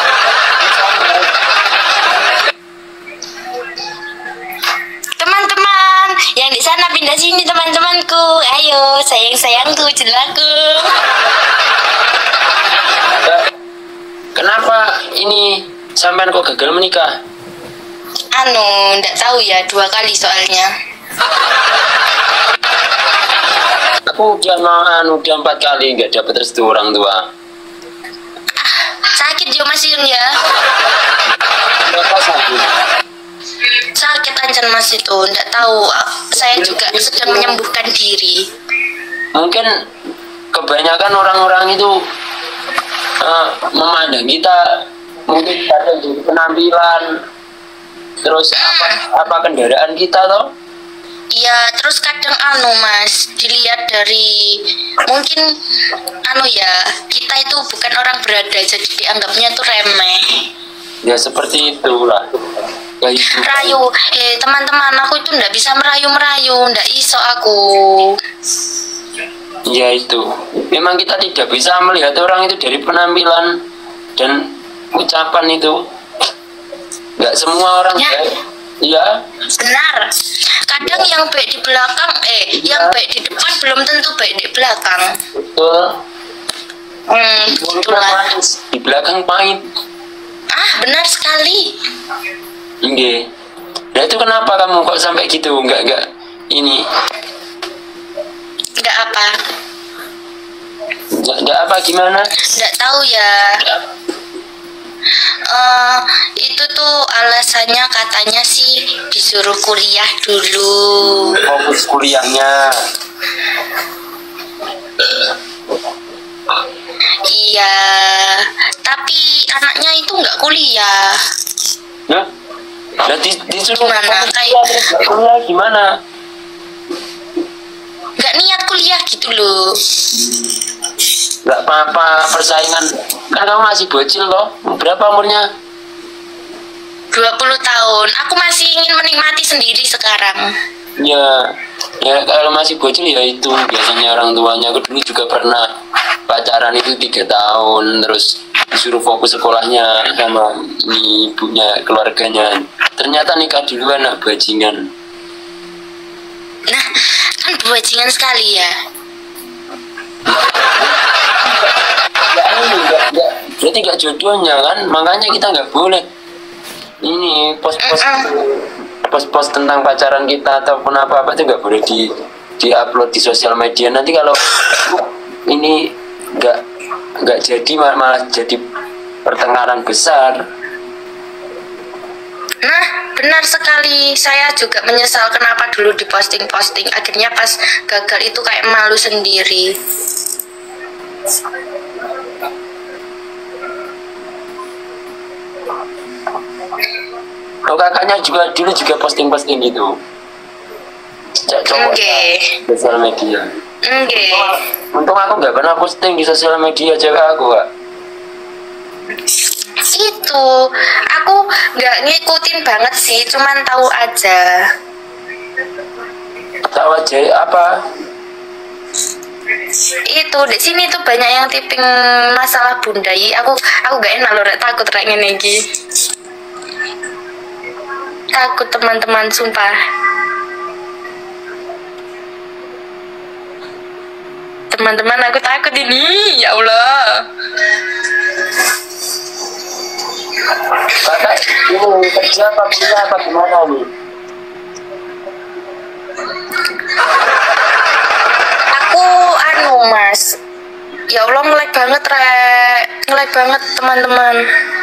Teman-teman, yang di sana pindah sini teman-temanku. Ayo, sayang-sayangku, jelaku. Kenapa ini sampean kok gagal menikah? Nggak tahu ya, 2 kali soalnya. Aku udah udah 4 kali nggak dapat restu orang tua. Sakit jo Mas Yun ya. Kenapa sakit? Sakit aja Mas itu, nggak tahu. Saya juga sedang menyembuhkan diri. Mungkin kebanyakan orang-orang itu memandang kita mungkin dari penampilan, terus apa kendaraan kita toh. Iya, terus kadang Mas, dilihat dari mungkin ya, kita itu bukan orang berada, jadi dianggapnya tuh remeh. Ya seperti itulah. Rayu, teman-teman, aku itu ndak bisa merayu-merayu, ndak iso aku. Ya itu, memang kita tidak bisa melihat orang itu dari penampilan dan ucapan itu. Nggak semua orang Ya. baik. Iya. Benar. Kadang yang baik di belakang, yang baik di depan belum tentu baik di belakang. Betul. Itulah. Manis, di belakang pahit. Benar sekali. Nggih. Nah itu kenapa kamu kok sampai gitu? Enggak ini. Nggak apa? Enggak apa gimana? Nggak tahu ya. Itu tuh alasannya katanya sih disuruh kuliah dulu. Fokus kuliahnya. Iya, tapi anaknya itu nggak kuliah. Nah, disuruh Gimana? kuliah gimana? Nggak niat kuliah gitu loh. Nggak apa-apa, persaingan. Kan kamu masih bocil loh. Berapa umurnya? 20 tahun. Aku masih ingin menikmati sendiri sekarang. Ya kalau masih bocil ya itu biasanya orang tuanya. Aku dulu juga pernah pacaran itu 3 tahun, terus disuruh fokus sekolahnya sama ibunya, keluarganya. Ternyata nikah duluan, anak bajingan. Nah, kan bajingan sekali ya. Ya ini berarti nggak jodohnya kan, makanya kita nggak boleh ini post tentang pacaran kita ataupun apa itu nggak boleh di-upload di sosial media. Nanti kalau ini nggak jadi malah jadi pertengkaran besar. Nah, benar sekali. Saya juga menyesal kenapa dulu diposting-posting. Akhirnya pas gagal itu kayak malu sendiri. Oh, kakaknya dulu juga posting gitu. Cowok sosial media. Untung aku nggak pernah posting di sosial media jaga aku, Kak. Itu aku nggak ngikutin banget sih, cuman tahu aja. Tahu aja apa? Itu di sini tuh banyak yang tipping masalah bundai. Aku gak enak loh, takut rek ngene iki. Takut teman-teman, sumpah. Teman-teman, aku takut ini, ya Allah. Kakak ini kerja apa kuliah apa gimana nih? Aku Mas. Ya Allah, ngelag banget ngelag banget teman-teman.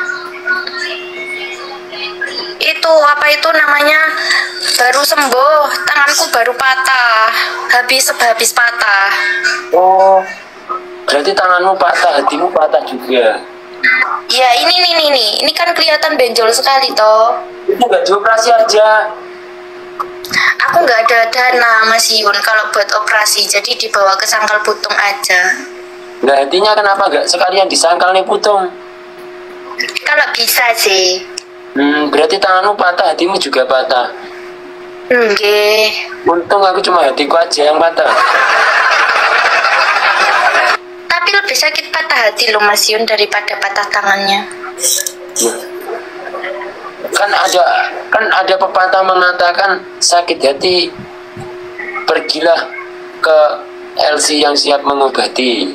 Itu apa itu namanya, baru sembuh, tanganku baru patah, habis patah. Oh, berarti tanganmu patah, hatimu patah juga. Ya ini kan kelihatan benjol sekali toh. Itu nggak dioperasi aja? Aku nggak ada dana Mas Yun kalau buat operasi, jadi dibawa ke Sangkal Putung aja. Nah, hatinya kenapa nggak sekalian disangkal nih Putung? Kalau bisa sih. Berarti tanganmu patah, hatimu juga patah. Nggih. Untung aku cuma hatiku aja yang patah. Tapi lebih sakit patah hati loh Mas Yun daripada patah tangannya. Kan ada pepatah mengatakan sakit hati pergilah ke LC yang siap mengobati.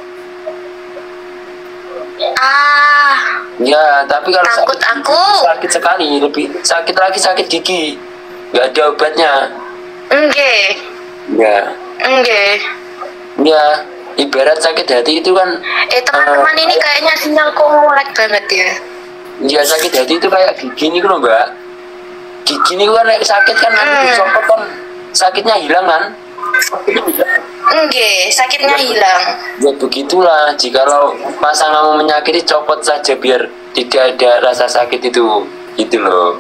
Ya, tapi kalau takut sakit sekali, lebih sakit lagi sakit gigi, nggak ada obatnya. Ya, ibarat sakit hati itu kan. Teman-teman ini kayaknya sinyalku lag banget ya. Ya, sakit hati itu kayak gigi nih loh Mbak. Gigi nih kan sakit kan, nanti dicopot kan sakitnya hilang kan? Sakitnya hilang. Ya begitulah, jikalau pasanganmu menyakiti, copot saja biar tidak ada rasa sakit itu, gitu loh.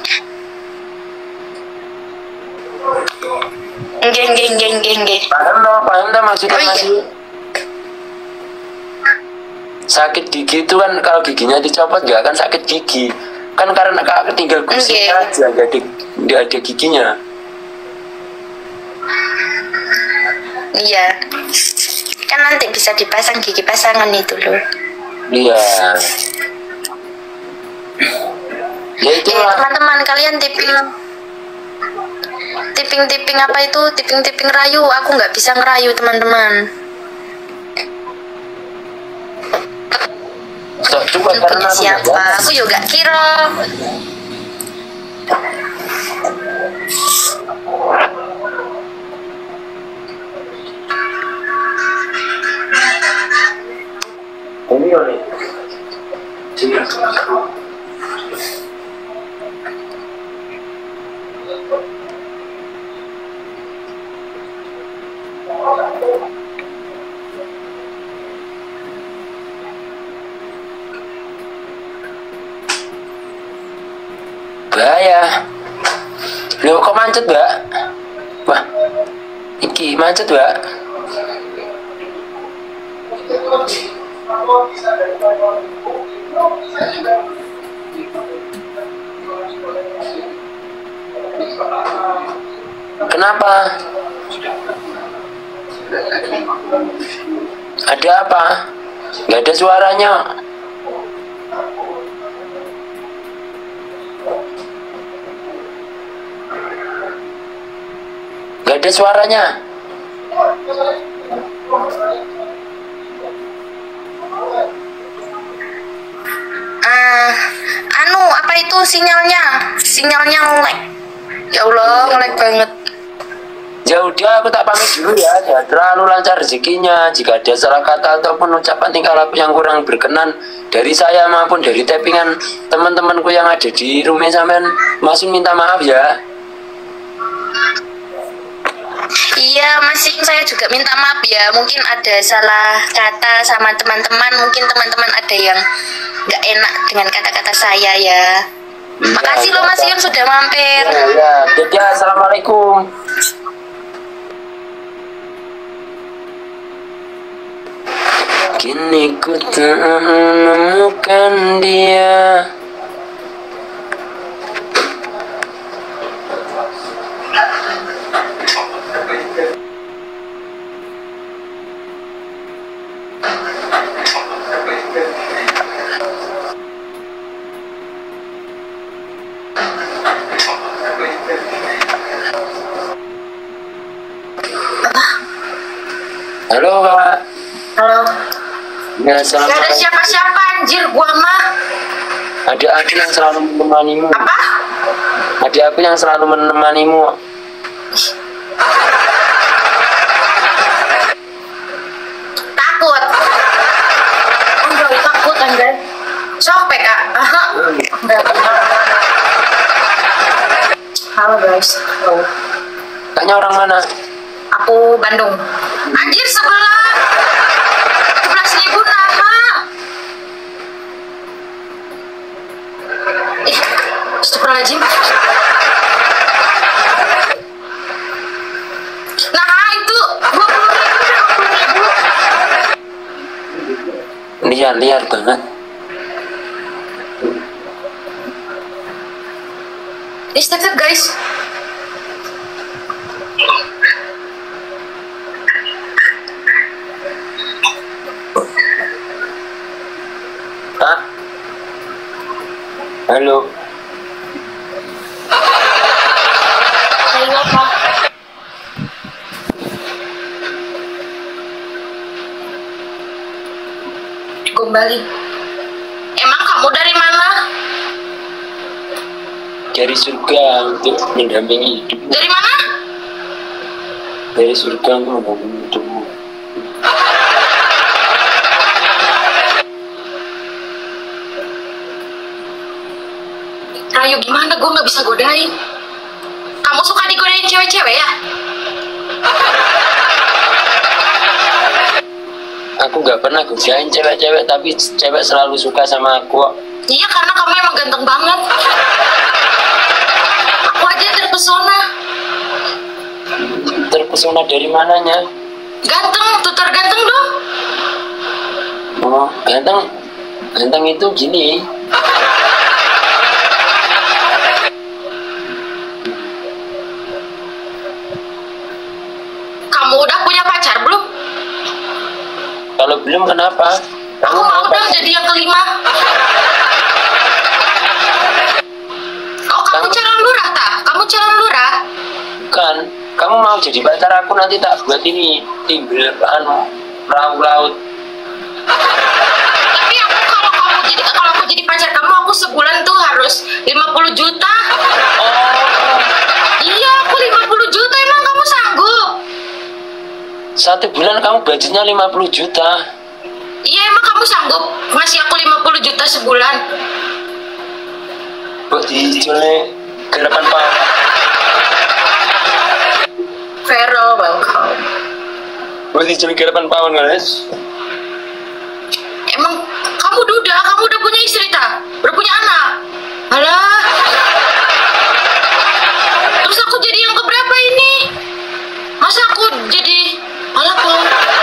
Paham toh maksudnya masih. Sakit gigi itu kan kalau giginya dicopot nggak akan sakit gigi, kan karena tinggal gusitnya aja, nggak ada giginya. Iya, kan nanti bisa dipasang gigi pasangan itu loh. Iya. Ya itulah. Teman-teman kalian tipping apa itu, tipping rayu. Aku nggak bisa ngerayu teman-teman. Coba karena siapa? Aku juga kira. bahaya. Loh kok macet Mbak? Wah, iki macet Mbak. Kenapa? Ada apa? Nggak ada suaranya. Nggak ada suaranya. Apa itu sinyalnya nge-lag. Ya Allah, nge-lag banget. Ya udah, aku tak pamit dulu ya. Terlalu lancar rezekinya. Jika ada salah kata ataupun ucapan tingkah laku yang kurang berkenan dari saya maupun dari tappingan teman-temanku yang ada di rumah sampean, Mas minta maaf ya. Iya, masih saya juga minta maaf ya. Mungkin ada salah kata sama teman-teman. Mungkin teman-teman ada yang nggak enak dengan kata-kata saya ya. Makasih loh Mas Yun sudah mampir. Ya. Assalamualaikum. Kini ku tak menemukan dia. Halo Kak. Halo. Ya, Gak ada siapa-siapa anjir, gua mah. Ada aku yang selalu menemanimu. Apa? Ada aku yang selalu menemanimu. Takut. Enggak takut anjir. Sok PK. Enggak. Halo guys. Halo. Tanya orang mana? Aku Bandung. Anjir sebelah 17.000 nama. Astagfirullahaladzim. Nah itu 20.000. Liar banget. Istirahat guys. Hah? Halo. Halo Pak. Kembali. Emang kamu dari mana? Dari surga untuk mendampingi hidup. Dari mana? Dari surga untuk mendampingi hidupmu. Rayu gimana? Gue nggak bisa godain. Kamu suka digodain cewek-cewek ya? Aku nggak pernah godain cewek-cewek, tapi cewek selalu suka sama aku. Iya, karena kamu emang ganteng banget. Aku aja terpesona. Terpesona dari mananya? Ganteng, tuh terganteng dong. Oh, ganteng itu gini. Kamu udah punya pacar belum? Kalau belum kenapa? Aku mau dong jadi yang kelima. Oh, kamu calon lurah tak? Kamu calon lurah? Bukan. Kamu mau jadi pacar aku, nanti tak buat ini timbul perahu laut. Tapi kalau aku jadi pacar kamu, aku sebulan tuh harus 50 juta. Oh, Iya, aku 50 juta. Emang kamu sanggup? 1 bulan kamu budgetnya 50 juta. Iya, emang kamu sanggup ngasih aku 50 juta sebulan? Buat dijualnya gerakan pound. Vero, welcome. Buat dijualnya gerakan pound guys. Emang kamu udah punya istri tak? Udah punya anak? Alah. Terus aku jadi yang keberapa ini? Masa aku jadi alah kok?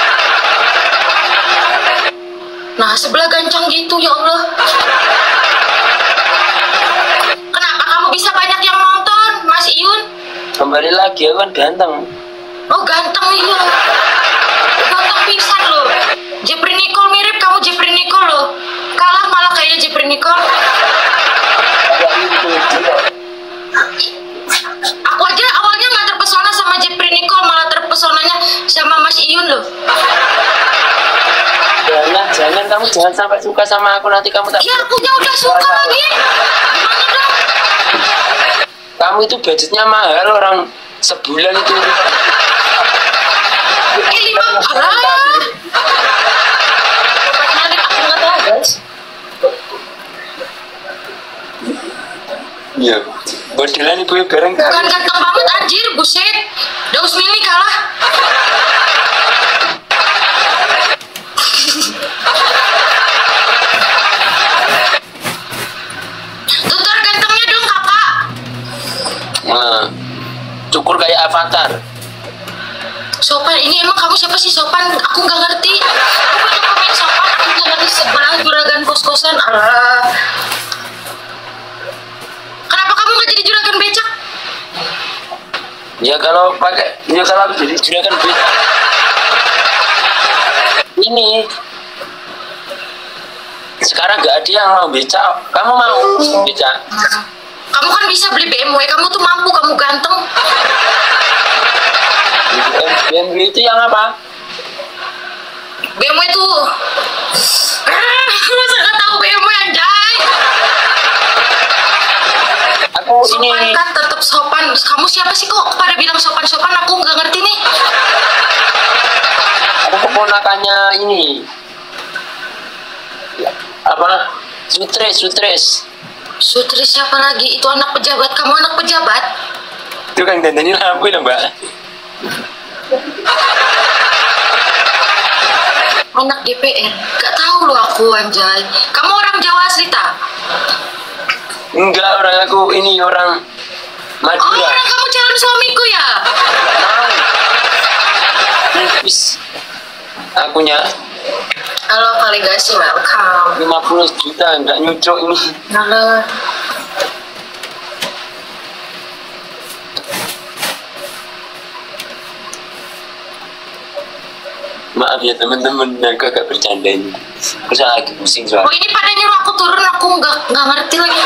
Nah, sebelah gancang gitu, ya Allah. Kenapa kamu bisa banyak yang nonton, Mas Iyun? Kembali lagi, aku kan ganteng. Oh ganteng iya. Ganteng pisan lo. Jeffrey Nicole mirip kamu Jeffrey Nicole lo. Kalah malah kayaknya Jeffrey Nicole. Aku aja awalnya nggak terpesona sama Jeffrey Nicole, malah terpesonanya sama Mas Iyun loh. Jangan kamu jangan sampai suka sama aku, nanti kamu tak. Ya akunya udah suka lagi. Gimana dong? Kamu itu budgetnya mahal, orang sebulan itu. 5 alah. Aku nggak tahu guys. Iya. Modelan ibu bareng. Bukan ganteng banget anjir, buset. Daus Mini kalah. Tutor gantengnya dong kakak. Nah, cukur kayak Avatar. Sopan, ini emang kamu siapa sih Sopan? Aku nggak ngerti. Aku pengen komen Sopan, aku nggak ngerti sebelah juragan kos-kosan. Alah. Kenapa kamu nggak jadi juragan becak? Ya kalau aku jadi juragan becak. Ini sekarang nggak ada yang mau becak. Kamu mau becak? Kamu kan bisa beli BMW, kamu tuh mampu, kamu ganteng. BMW itu yang apa? BMW tuh masa nggak tahu BMW anjay. Aku Sopan ini kan tetap sopan. Kamu siapa sih kok pada bilang sopan-sopan? Aku nggak ngerti nih. aku keponakannya ini. Apa? Sutris. Sutri siapa lagi? Itu anak pejabat. Kamu anak pejabat? Itu kan dandanin aku ya, Mbak. Anak DPR. Gak tahu loh aku anjay. Kamu orang Jawa asli tak? Enggak, orang aku ini orang Oh, Madura. orang kamu calon suamiku ya? Nipis akunya Halo kali guys, welcome. 50 juta, enggak nyucuk ini. Halo. Maaf ya teman-teman, aku agak bercanda ini. Aku lagi pusing Oh soalnya. ini pada nyuruh aku turun, aku nggak ngerti lagi.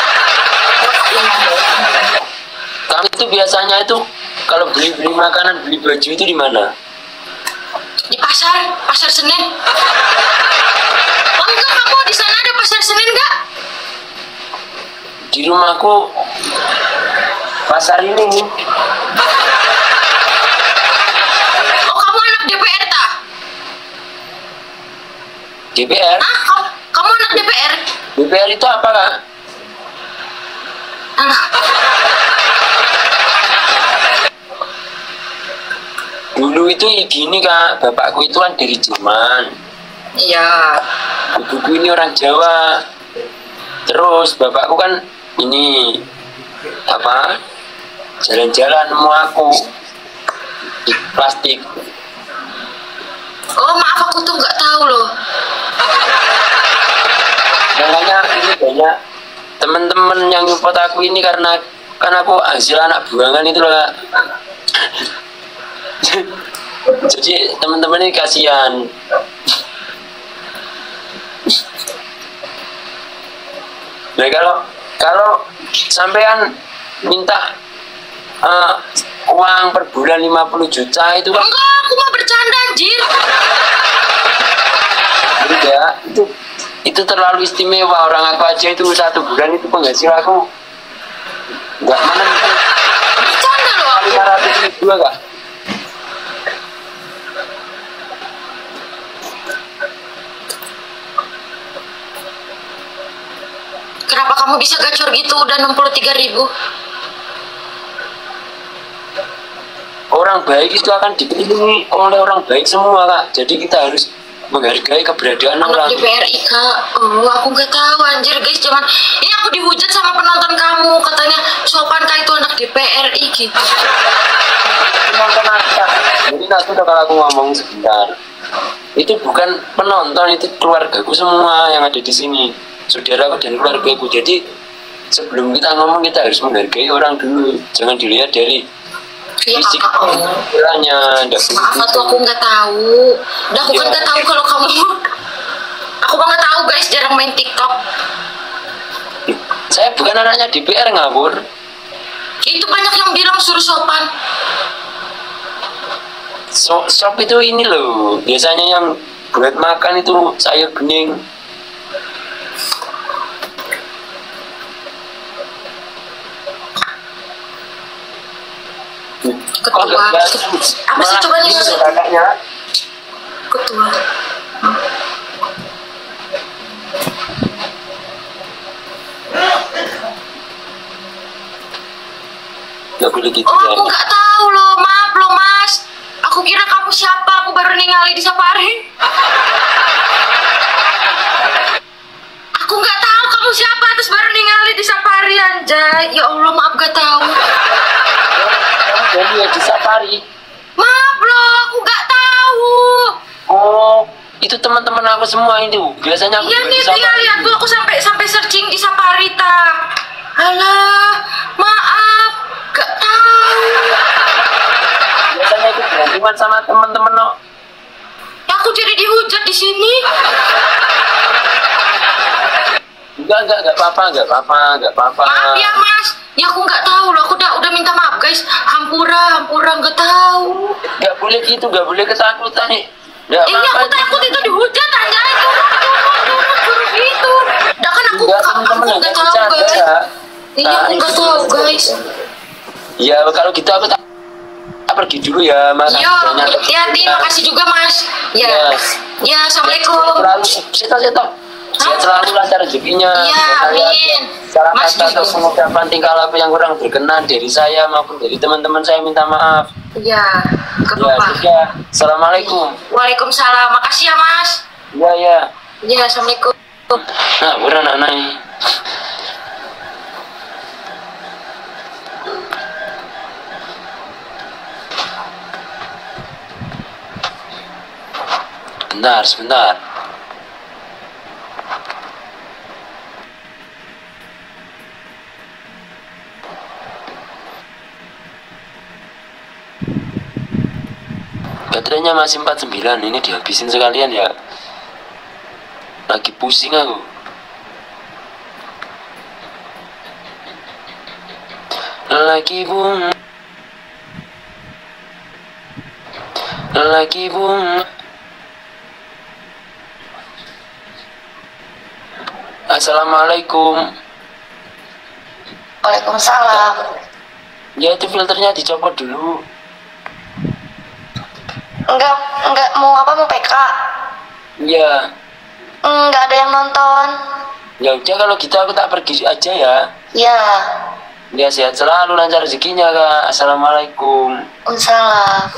Kamu itu biasanya itu kalau beli makanan, beli baju itu di mana? Di pasar Senen. Oh enggak, kamu di sana ada pasar Senen nggak? Di rumahku pasar ini. Oh kamu anak DPR tak? DPR? Ah, kamu anak DPR? DPR itu apa, Kak? Alah. Dulu itu gini, Kak, bapakku itu kan dari Jerman. Iya. Ibuku ini orang Jawa. Terus bapakku kan ini apa? Jalan-jalan nemu aku di plastik. Oh maaf, aku tuh nggak tahu loh. Makanya ini banyak teman-teman yang nyupport aku ini karena kan aku hasil anak buangan itu loh, Kak. Jadi teman-teman ini kasihan. Nah kalau sampean minta uang per bulan 50 juta itu kan Enggak, aku mau bercanda anjir. enggak, itu terlalu istimewa. Orang aku aja itu 1 bulan itu penghasilan aku enggak mana itu Bercanda loh aku. 500 ribu, Kak. Kenapa kamu bisa gacor gitu udah 63.000? Orang baik itu akan dipilih oleh orang baik semua, Kak. Jadi kita harus menghargai keberadaan Anak orang. DPRI Kak. Oh aku nggak tahu anjir guys, cuman ini aku dihujat sama penonton kamu, katanya Sopan Kak itu anak DPRI gitu. Penonton apa? Jadi nanti udah kalau aku ngomong sebentar, itu bukan penonton, itu keluargaku semua yang ada di sini, saudaraku dan keluargaku. Jadi sebelum kita ngomong kita harus menghargai orang dulu, jangan dilihat dari Iya kakak. Kiranya Maaf tuh aku nggak tahu. Udah aku kan nggak tahu kalau kamu. Aku mah nggak tahu guys, jarang main TikTok. Saya bukan anaknya DPR ngawur. Itu banyak yang bilang suruh sopan. Sop itu ini loh, biasanya yang buat makan itu sayur bening. Ketua. Apa sih coba nih? Ketua. Gak boleh gitu. Oh, aku nggak tahu loh, maaf loh mas. Aku kira kamu siapa, aku baru ningali di Safari. Aku nggak tahu kamu siapa, terus baru ningali di Safari anjay. Ya Allah, maaf gak tahu. Jadi ya di Safari. Maaf loh, aku nggak tahu. Oh, itu teman-teman aku semua itu. Biasanya aku Iya nih, lihat tuh aku sampai searching di Safari ta. Alah, maaf, gak tahu. Biasanya itu berhubungan sama teman-teman no. Ya, aku jadi dihujat di sini. Enggak apa-apa. Maaf ya mas, ya aku nggak tahu loh. Aku udah minta maaf guys. Hampura nggak tahu. Gak boleh gitu, gak boleh ketakutan nih. Iya aku takut itu dihujat aja. Turun gitu. Dah kan aku nggak tahu guys. Iya aku nggak tahu guys. Ya kalau gitu aku tak pergi dulu ya mas. Iya, hati-hati. Makasih juga mas. Ya, assalamualaikum. Sehat selalu lancar rezekinya. Iya, amin. Salah kata atau pengucapan tingkah laku yang kurang berkenan dari saya maupun dari teman-teman saya minta maaf. Iya, gak Ya, apa-apa. sudah. Assalamualaikum. Waalaikumsalam. Makasih ya mas. Ya. Ya, assalamualaikum. Nah, bener anak ini. Sebentar. Baterainya masih 49, ini dihabisin sekalian ya. Lagi pusing aku. Lagi bunga. Assalamualaikum. Waalaikumsalam. Ya itu filternya dicopot dulu. Enggak mau PK? Iya. Enggak ada yang nonton. Ya udah kalau gitu aku tak pergi aja ya. Ya. Ya sehat selalu lancar rezekinya kak. Assalamualaikum. Waalaikumsalam.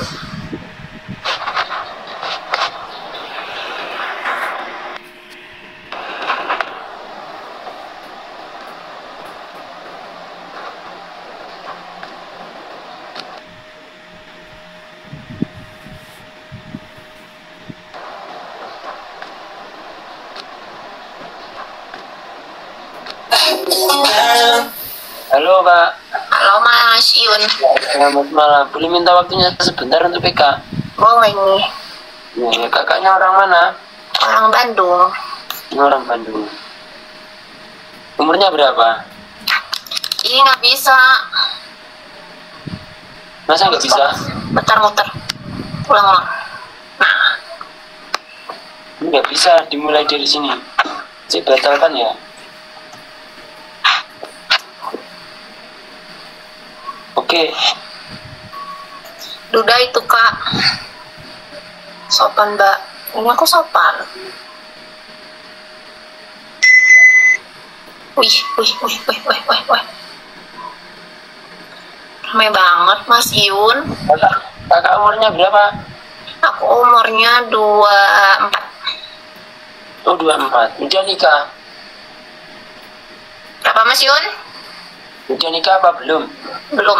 Halo Pak. Halo Mas Yun. Selamat malam. Boleh minta waktunya sebentar untuk PK? Boleh nih. Ya, kakaknya orang mana? Orang Bandung. Orang Bandung. Umurnya berapa? Ini nggak bisa. Masa nggak bisa? Muter-muter. Ulang-ulang. Nah. Ini nggak bisa dimulai dari sini. Saya batalkan ya. Oke. Duda itu kak. Sopan mbak. Ini aku sopan. Wih. Ramai banget Mas Yun. Kakak umurnya berapa? Aku umurnya 24. Oh 24. Udah nikah? Berapa Mas Yun? Udah nikah apa belum? Belum.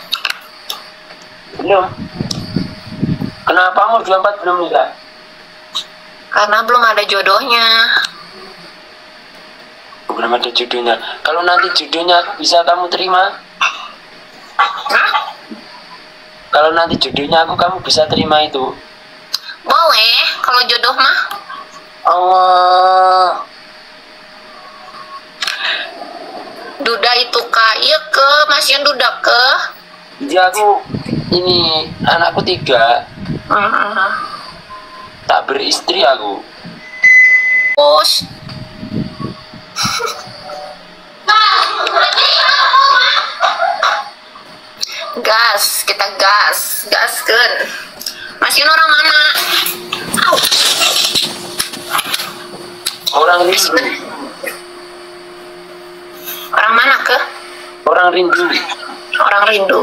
Kenapa umur 24 belum nikah? Karena belum ada jodohnya. Belum ada jodohnya. Kalau nanti jodohnya bisa kamu terima? Hah? kalau nanti jodohnya aku, kamu bisa terima itu? Boleh, kalau jodoh mah. Allah. Duda itu kak, iya ke, Mas Yun duda ke. Jadi aku ini anakku 3. Tak beristri aku. Terus. Gas, kita gaskeun. Mas Yun orang mana? Au. Orang rindu. Orang mana ke? Orang rindu. Orang rindu.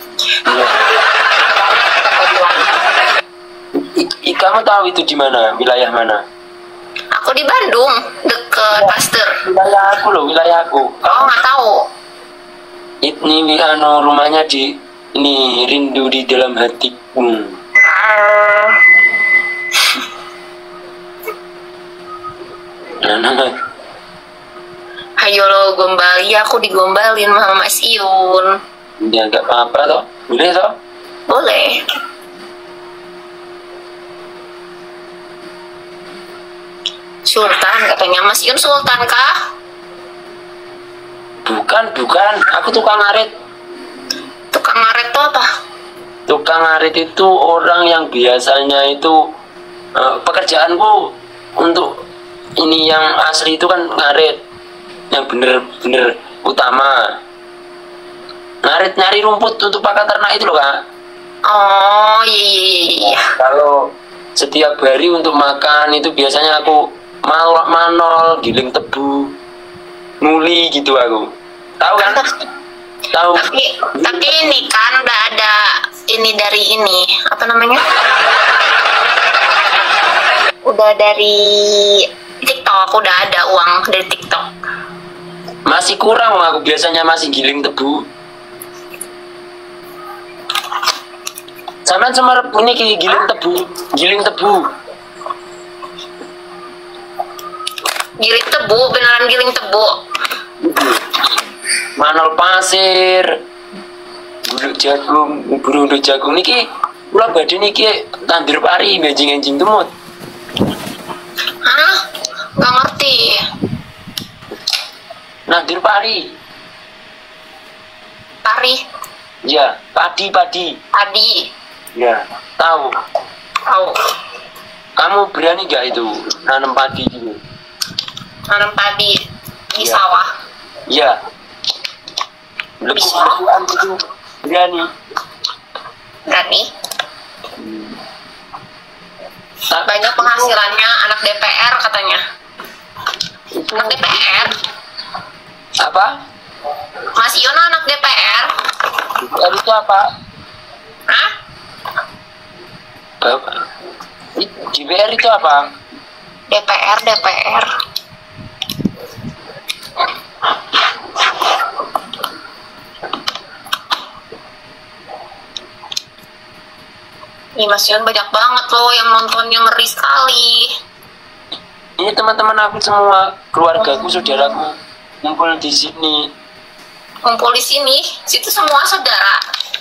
Kamu tahu itu di mana? Wilayah mana? Aku di Bandung, deket Pasteur. Wilayah aku loh, wilayah aku. Oh, nggak tahu. Ini rumahnya di ini, rindu di dalam hatiku. Nah. Ayo lo gombali, aku digombalin sama Mas Iun. Ya nggak apa-apa toh, boleh toh? Boleh. Sultan katanya, Mas Iun Sultan kah? Bukan, aku tukang ngarit. Tukang ngaret tuh apa? Tukang ngarit itu orang yang biasanya itu pekerjaanku untuk ini yang asli itu kan ngarit, yang bener-bener utama. Ngarit nyari rumput untuk pakan ternak itu loh kak. Oh iya. Kalau setiap hari untuk makan itu biasanya aku manol, giling tebu, nguli gitu aku. Tahu kan? Tahu. Tapi ini kan udah ada ini dari ini apa namanya? Udah dari TikTok, udah ada uang dari TikTok. Masih kurang aku, biasanya masih giling tebu. Sama ini giling tebu. Giling tebu, beneran giling tebu. Manol pasir, burung jagung niki, kula badhe niki tandur pari, enjing tumut. Hah? Gak ngerti. Nandur pari. Pari? Ya, padi. Padi. Ya, tahu. Tahu. Kamu berani gak itu nanam padi gitu? Nanam padi di Ya. sawah. Ya. Lekuk-lekukan itu berani. Berani. Banyak penghasilannya, anak DPR katanya. Anak DPR? Apa? Mas Ion anak DPR? DPR itu apa? Hah? Bapak. DPR itu apa? DPR. Nih Mas Ion banyak banget loh yang nontonnya, ngeri sekali. Ini teman-teman aku semua, keluargaku, saudaraku ngumpul di sini. Ngumpul di sini, situ semua saudara.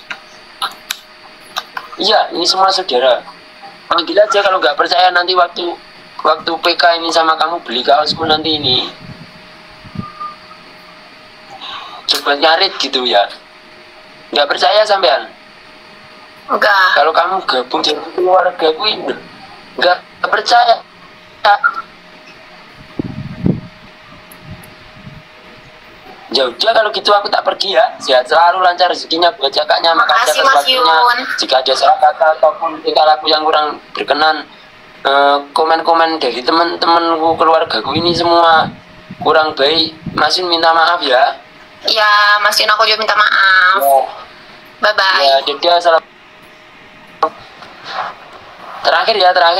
Iya, ini semua saudara. Panggil aja kalau nggak percaya, nanti waktu PK ini sama kamu beli kaosku nanti ini. Coba nyarit gitu ya. Nggak percaya sampean? Enggak. Kalau kamu gabung jadi keluargaku ini, nggak percaya. Ya udah kalau gitu aku tak pergi ya. Sehat selalu, lancar rezekinya buat kakaknya. Makasih atas waktunya. Jika ada salah kata ataupun tingkah laku yang kurang berkenan, komen-komen dari teman-temanku, keluargaku ini semua kurang baik, Masin minta maaf ya. Ya, Masin aku juga minta maaf. Bye-bye. Ya, dadah, salam. Terakhir.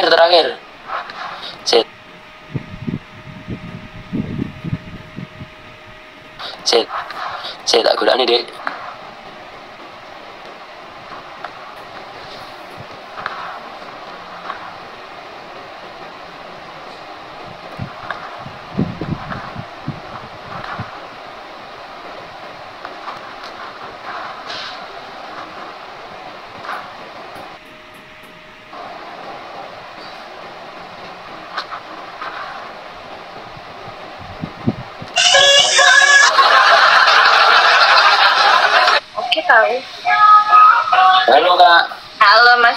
Saya tak gula nih dek.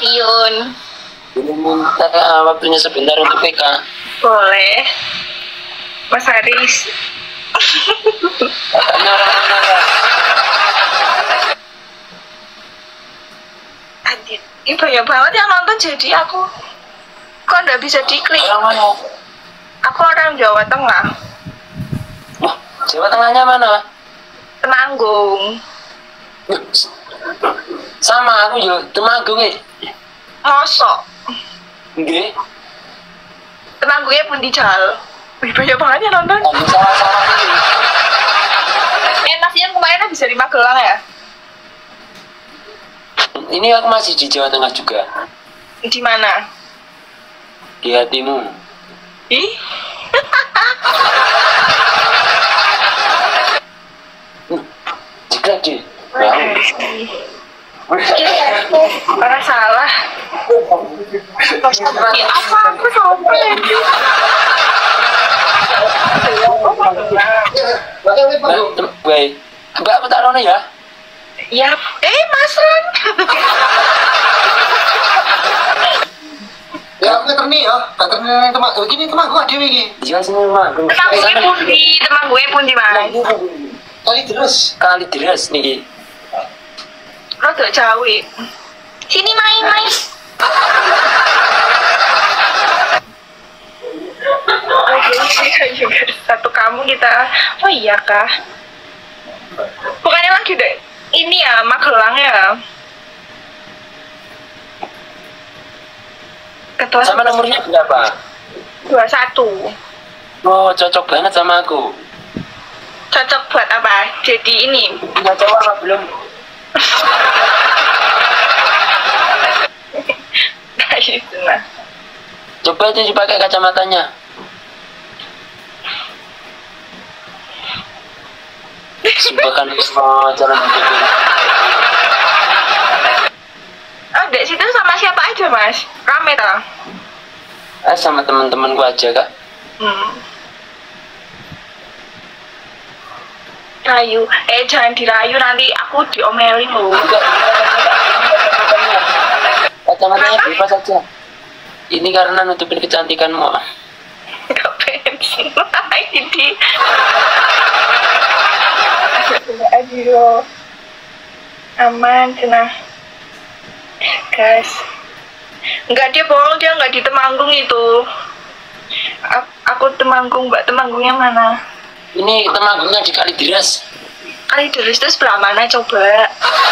Yun. Ini minta waktunya sebentar untuk PK. Boleh. Mas Haris. Katanya orang mana ya? Anjir, ini banyak banget yang nonton jadi aku kok nggak bisa diklik. Orang mana? Aku orang Jawa Tengah, Wah, Jawa Tengahnya mana? Temanggung. Sama aku juga Temanggung Mosok. Nggih. Temanggungnya pun dijal. Wih, banyak banget yang nonton. Salah-salah ini. Mas Ian kemarin bisa di Magelang ya? Ini aku masih di Jawa Tengah juga. Di mana? Di hatimu. Ih, Jika di. orang salah. Ya, apa aku salah? Baik. Mbak aku taruhnya ya. Ya, Mas Ron. Ya, ngeter nih ya. Gini Temanggung ada iki. Iya sini Mak. Temanggungnya pun di mana? Kali deres nih. Rodok jauh. Sini main. Juga satu kamu kita. Oh iya kah? Bukannya lagi deh. Ini ya Magelang ya. Ketua Sama nomornya berapa? 21. Oh, cocok banget sama aku. Cocok buat apa? Jadi ini. Punya cowok apa belum? Nah, itu nah. Coba itu dipakai kacamatanya. Sebabkan semua jalan pikir. Oh, dek situ sama siapa aja, Mas? Rame toh? Sama teman-temanku aja, Kak. Rayu. Jangan dirayu, nanti aku diomelin loh. Kacamatanya bebas saja. Ini karena nutupin kecantikanmu. Gak pengen. Ini. Aduh. Aman, cenah. Guys. Enggak, dia bohong, dia enggak di Temanggung itu. Aku Temanggung, Mbak. Temanggungnya mana? Ini Temanggungnya di Kalideres. Kalideres itu sebelah mana coba?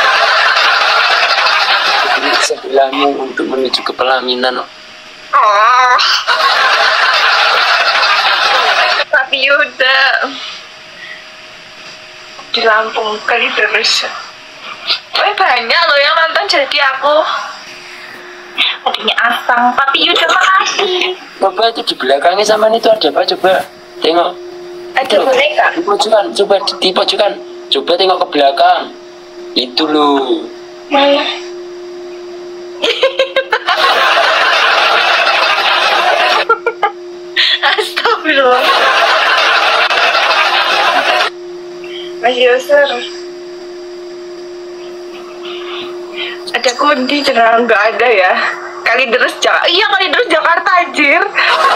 Ini sebelahmu untuk menuju ke pelaminan. Oh. Tapi udah di Lampung Kalideres. Banyak loh yang nonton, jadi aku tadinya asang. Tapi udah makasih. Coba itu di belakangnya sama itu ada apa? Coba tengok. Ada boneka. Di pojokan, coba di pojokan. Coba tengok ke belakang. Itu loh. Mana? Astagfirullah. Mas Yoser. Ada kunci cenderung nggak ada ya. Kalideres Jakarta. Iya, Kalideres Jakarta anjir.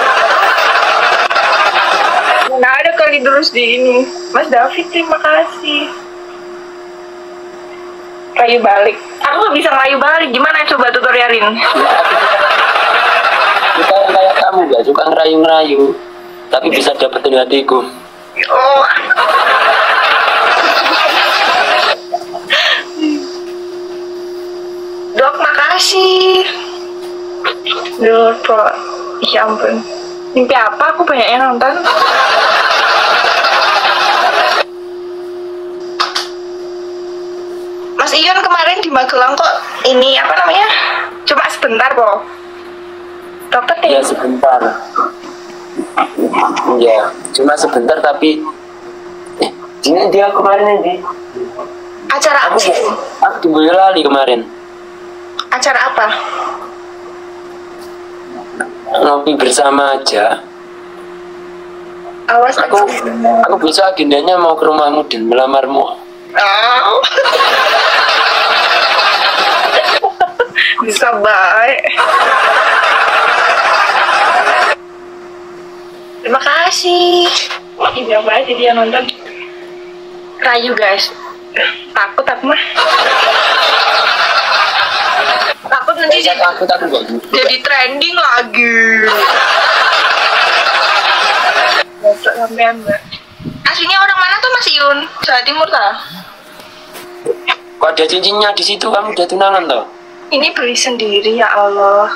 Nggak ada Kalideres di ini. Mas David, terima kasih. Rayu balik. Aku nggak bisa rayu balik. Gimana coba tutorialin? Kita yang kayak kamu gak suka ngerayu-ngerayu, tapi bisa dapetin hatiku. Oh. Dok, makasih. Duh, Pak. Ya ampun. Mimpi apa? Aku banyak yang nonton. Mas Ion kemarin di Magelang kok ini apa namanya? Cuma sebentar kok. Dokter Ya sebentar. Ya, cuma sebentar tapi dia kemarin di acara apa? Aku di Boyolali kemarin. Acara apa? Ngopi bersama aja. Awas Aku besok agendanya mau ke rumahmu dan melamarmu. Oh. Bisa Sabai. Terima kasih. Ini apa aja dia nonton? Rayu guys. Takut aku mah. Takut nanti Takut aku gak gitu. jadi trending lagi. Besok sampean Mbak. Aslinya orang mana tuh Mas Yun? Jawa Timur kah? Kok ada cincinnya di situ, kamu udah tunangan toh? Ini beli sendiri ya Allah.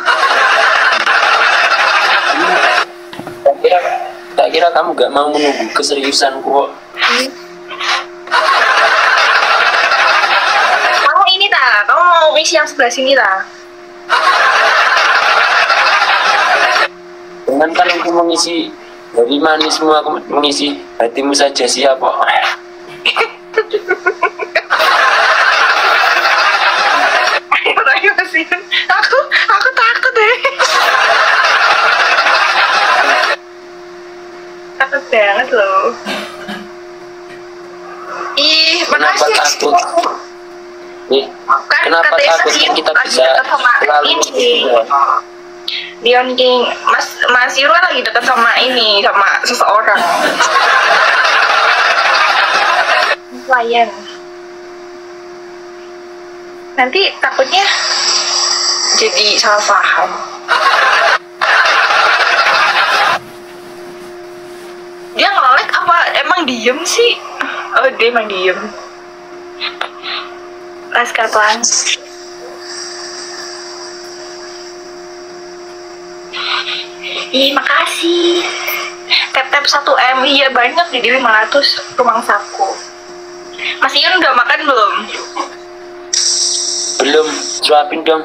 Tak kira kamu gak mau menunggu keseriusanku kok. Kamu ini tak? Kamu mau isi yang sebelah sini tak? Dengan kan aku mengisi dari manismu, aku mengisi hatimu saja siapa? Rayu Mas Yun. Aku takut deh. Takut banget loh. Ih, Kenapa makasih. takut? Nih, Kan kenapa katanya takut? Mas Yun Kan kita lagi bisa dekat sama selalu ini. Dion King, Mas Yun kan lagi dekat sama ini, sama seseorang. Klien. Nanti takutnya jadi salah paham. Dia ngelek apa emang diem sih? Oh, dia emang diem. Laskar pelan. Ih, makasih. Tap-tap 1M, iya banyak jadi 500 rumang saku. Mas Ian udah makan belum? belum, suapin dong.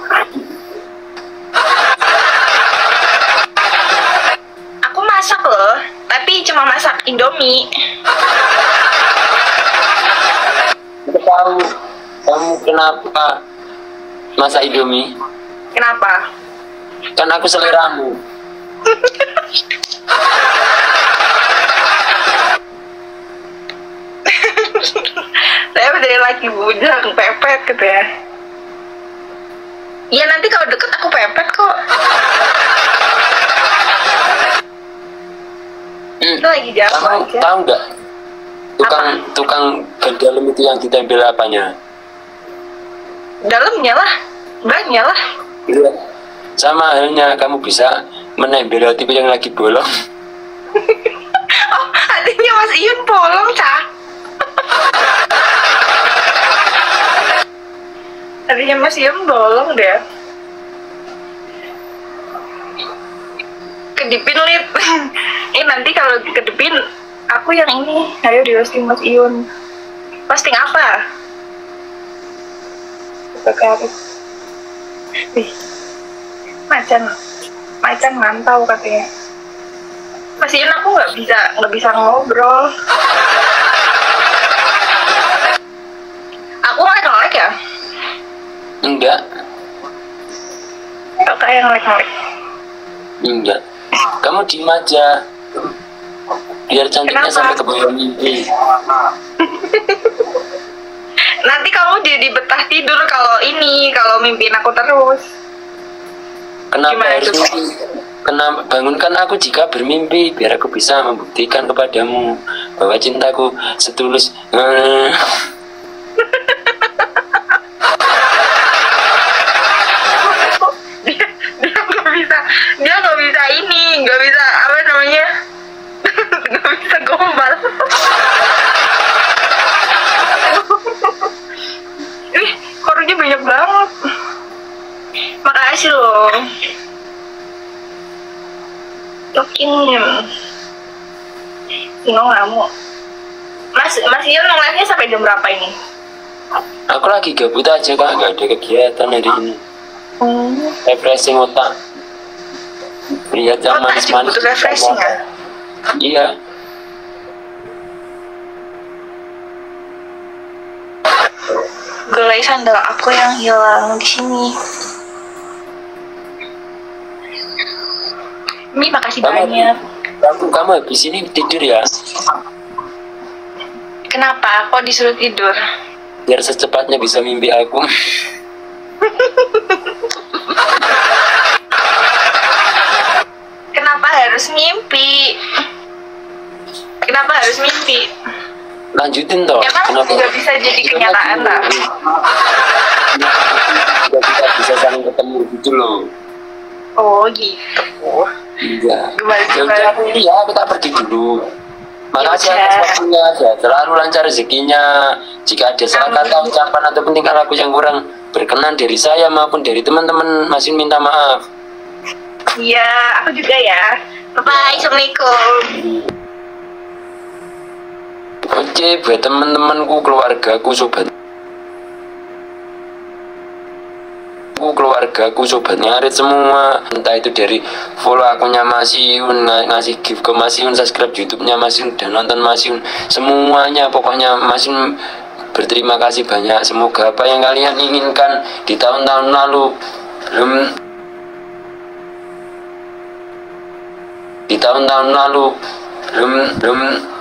Aku masak loh, tapi cuma masak Indomie. Aku tahu kamu kenapa masak Indomie. Kenapa? Kan aku seleramu. Saya dari laki bujang, pepet gitu ya. Iya nanti kalau deket aku pepet kok. Itu lagi jauh Kamu aja. tahu nggak tukang ban dalam itu yang ditempel apanya? Dalamnya lah, banyak lah. Iya. Sama halnya kamu bisa menempel hatiku yang lagi bolong. Oh, hatinya Mas Iyun bolong, Cah. Hatinya Mas Iyun bolong deh. Kedipin Lid. Nanti kalau kedipin aku yang ini. Ayo di roasting Mas Iyun. Posting apa? Pakai Wih, macan mantau katanya. Mas Iyun aku nggak bisa ngobrol. Aku ngelek ya? Enggak, Kok kayak ngelek-ngelek? enggak. Kamu diem aja. Biar cantiknya Kenapa? sampai ke bawah mimpi. Nanti kamu jadi betah tidur kalau mimpiin aku terus. Kenapa Gimana harus itu? mimpi? Kenapa bangunkan aku jika bermimpi biar aku bisa membuktikan kepadamu bahwa cintaku setulus. Dia nggak bisa ini, nggak bisa apa namanya, nggak bisa gombal. Ih, korunya banyak banget. Makasih loh. Tokin. Bingung kamu. Mas Ion live-nya sampai jam berapa ini? Aku lagi gabut aja kak, nggak ada kegiatan hari ini. Refreshing otak. Lihat yang Otak juga manis-manis. butuh refreshing ya? Iya. Gelai sandal aku yang hilang di sini. Mi, makasih banyak. Kamu habis ini tidur ya? Kenapa? Kok disuruh tidur? Biar secepatnya bisa mimpi aku. harus mimpi? Kenapa harus mimpi? Lanjutin toh. Emang nggak bisa jadi kenyataan lah. Kita bisa saling ketemu gitu loh. Oh gitu. Iya. Gimana? Ya kita pergi dulu. Makasih atas waktunya, selalu lancar rezekinya. Jika ada salah kata, ucapan ataupun tingkah laku yang kurang berkenan dari saya maupun dari teman-teman, masih minta maaf. Iya, aku juga ya. Bye, assalamualaikum. Oke, buat teman-temanku, keluargaku, sobat ngarit semua, entah itu dari follow akunnya Mas Iyun, ngasih gift ke Mas Iyun, subscribe YouTube-nya Mas Iyun, dan nonton Mas Iyun, semuanya pokoknya Mas Iyun berterima kasih banyak. Semoga apa yang kalian inginkan di tahun-tahun lalu belum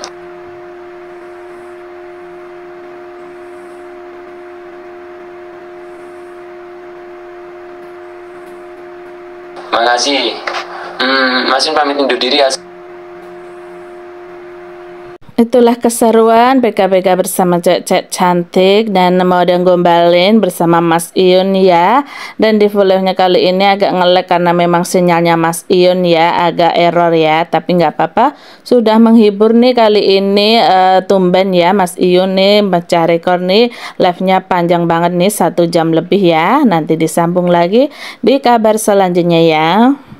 makasih. Masih pamit undur diri ya. Itulah keseruan PK-PK bersama cewek cantik dan mau dan gombalin bersama Mas Iyun ya. Dan di full-nya kali ini agak nge-lag karena memang sinyalnya Mas Iyun ya agak error ya, tapi nggak apa-apa, sudah menghibur nih kali ini. Tumben ya Mas Iyun nih pecah rekor nih, live-nya panjang banget nih 1 jam lebih ya. Nanti disambung lagi di kabar selanjutnya ya.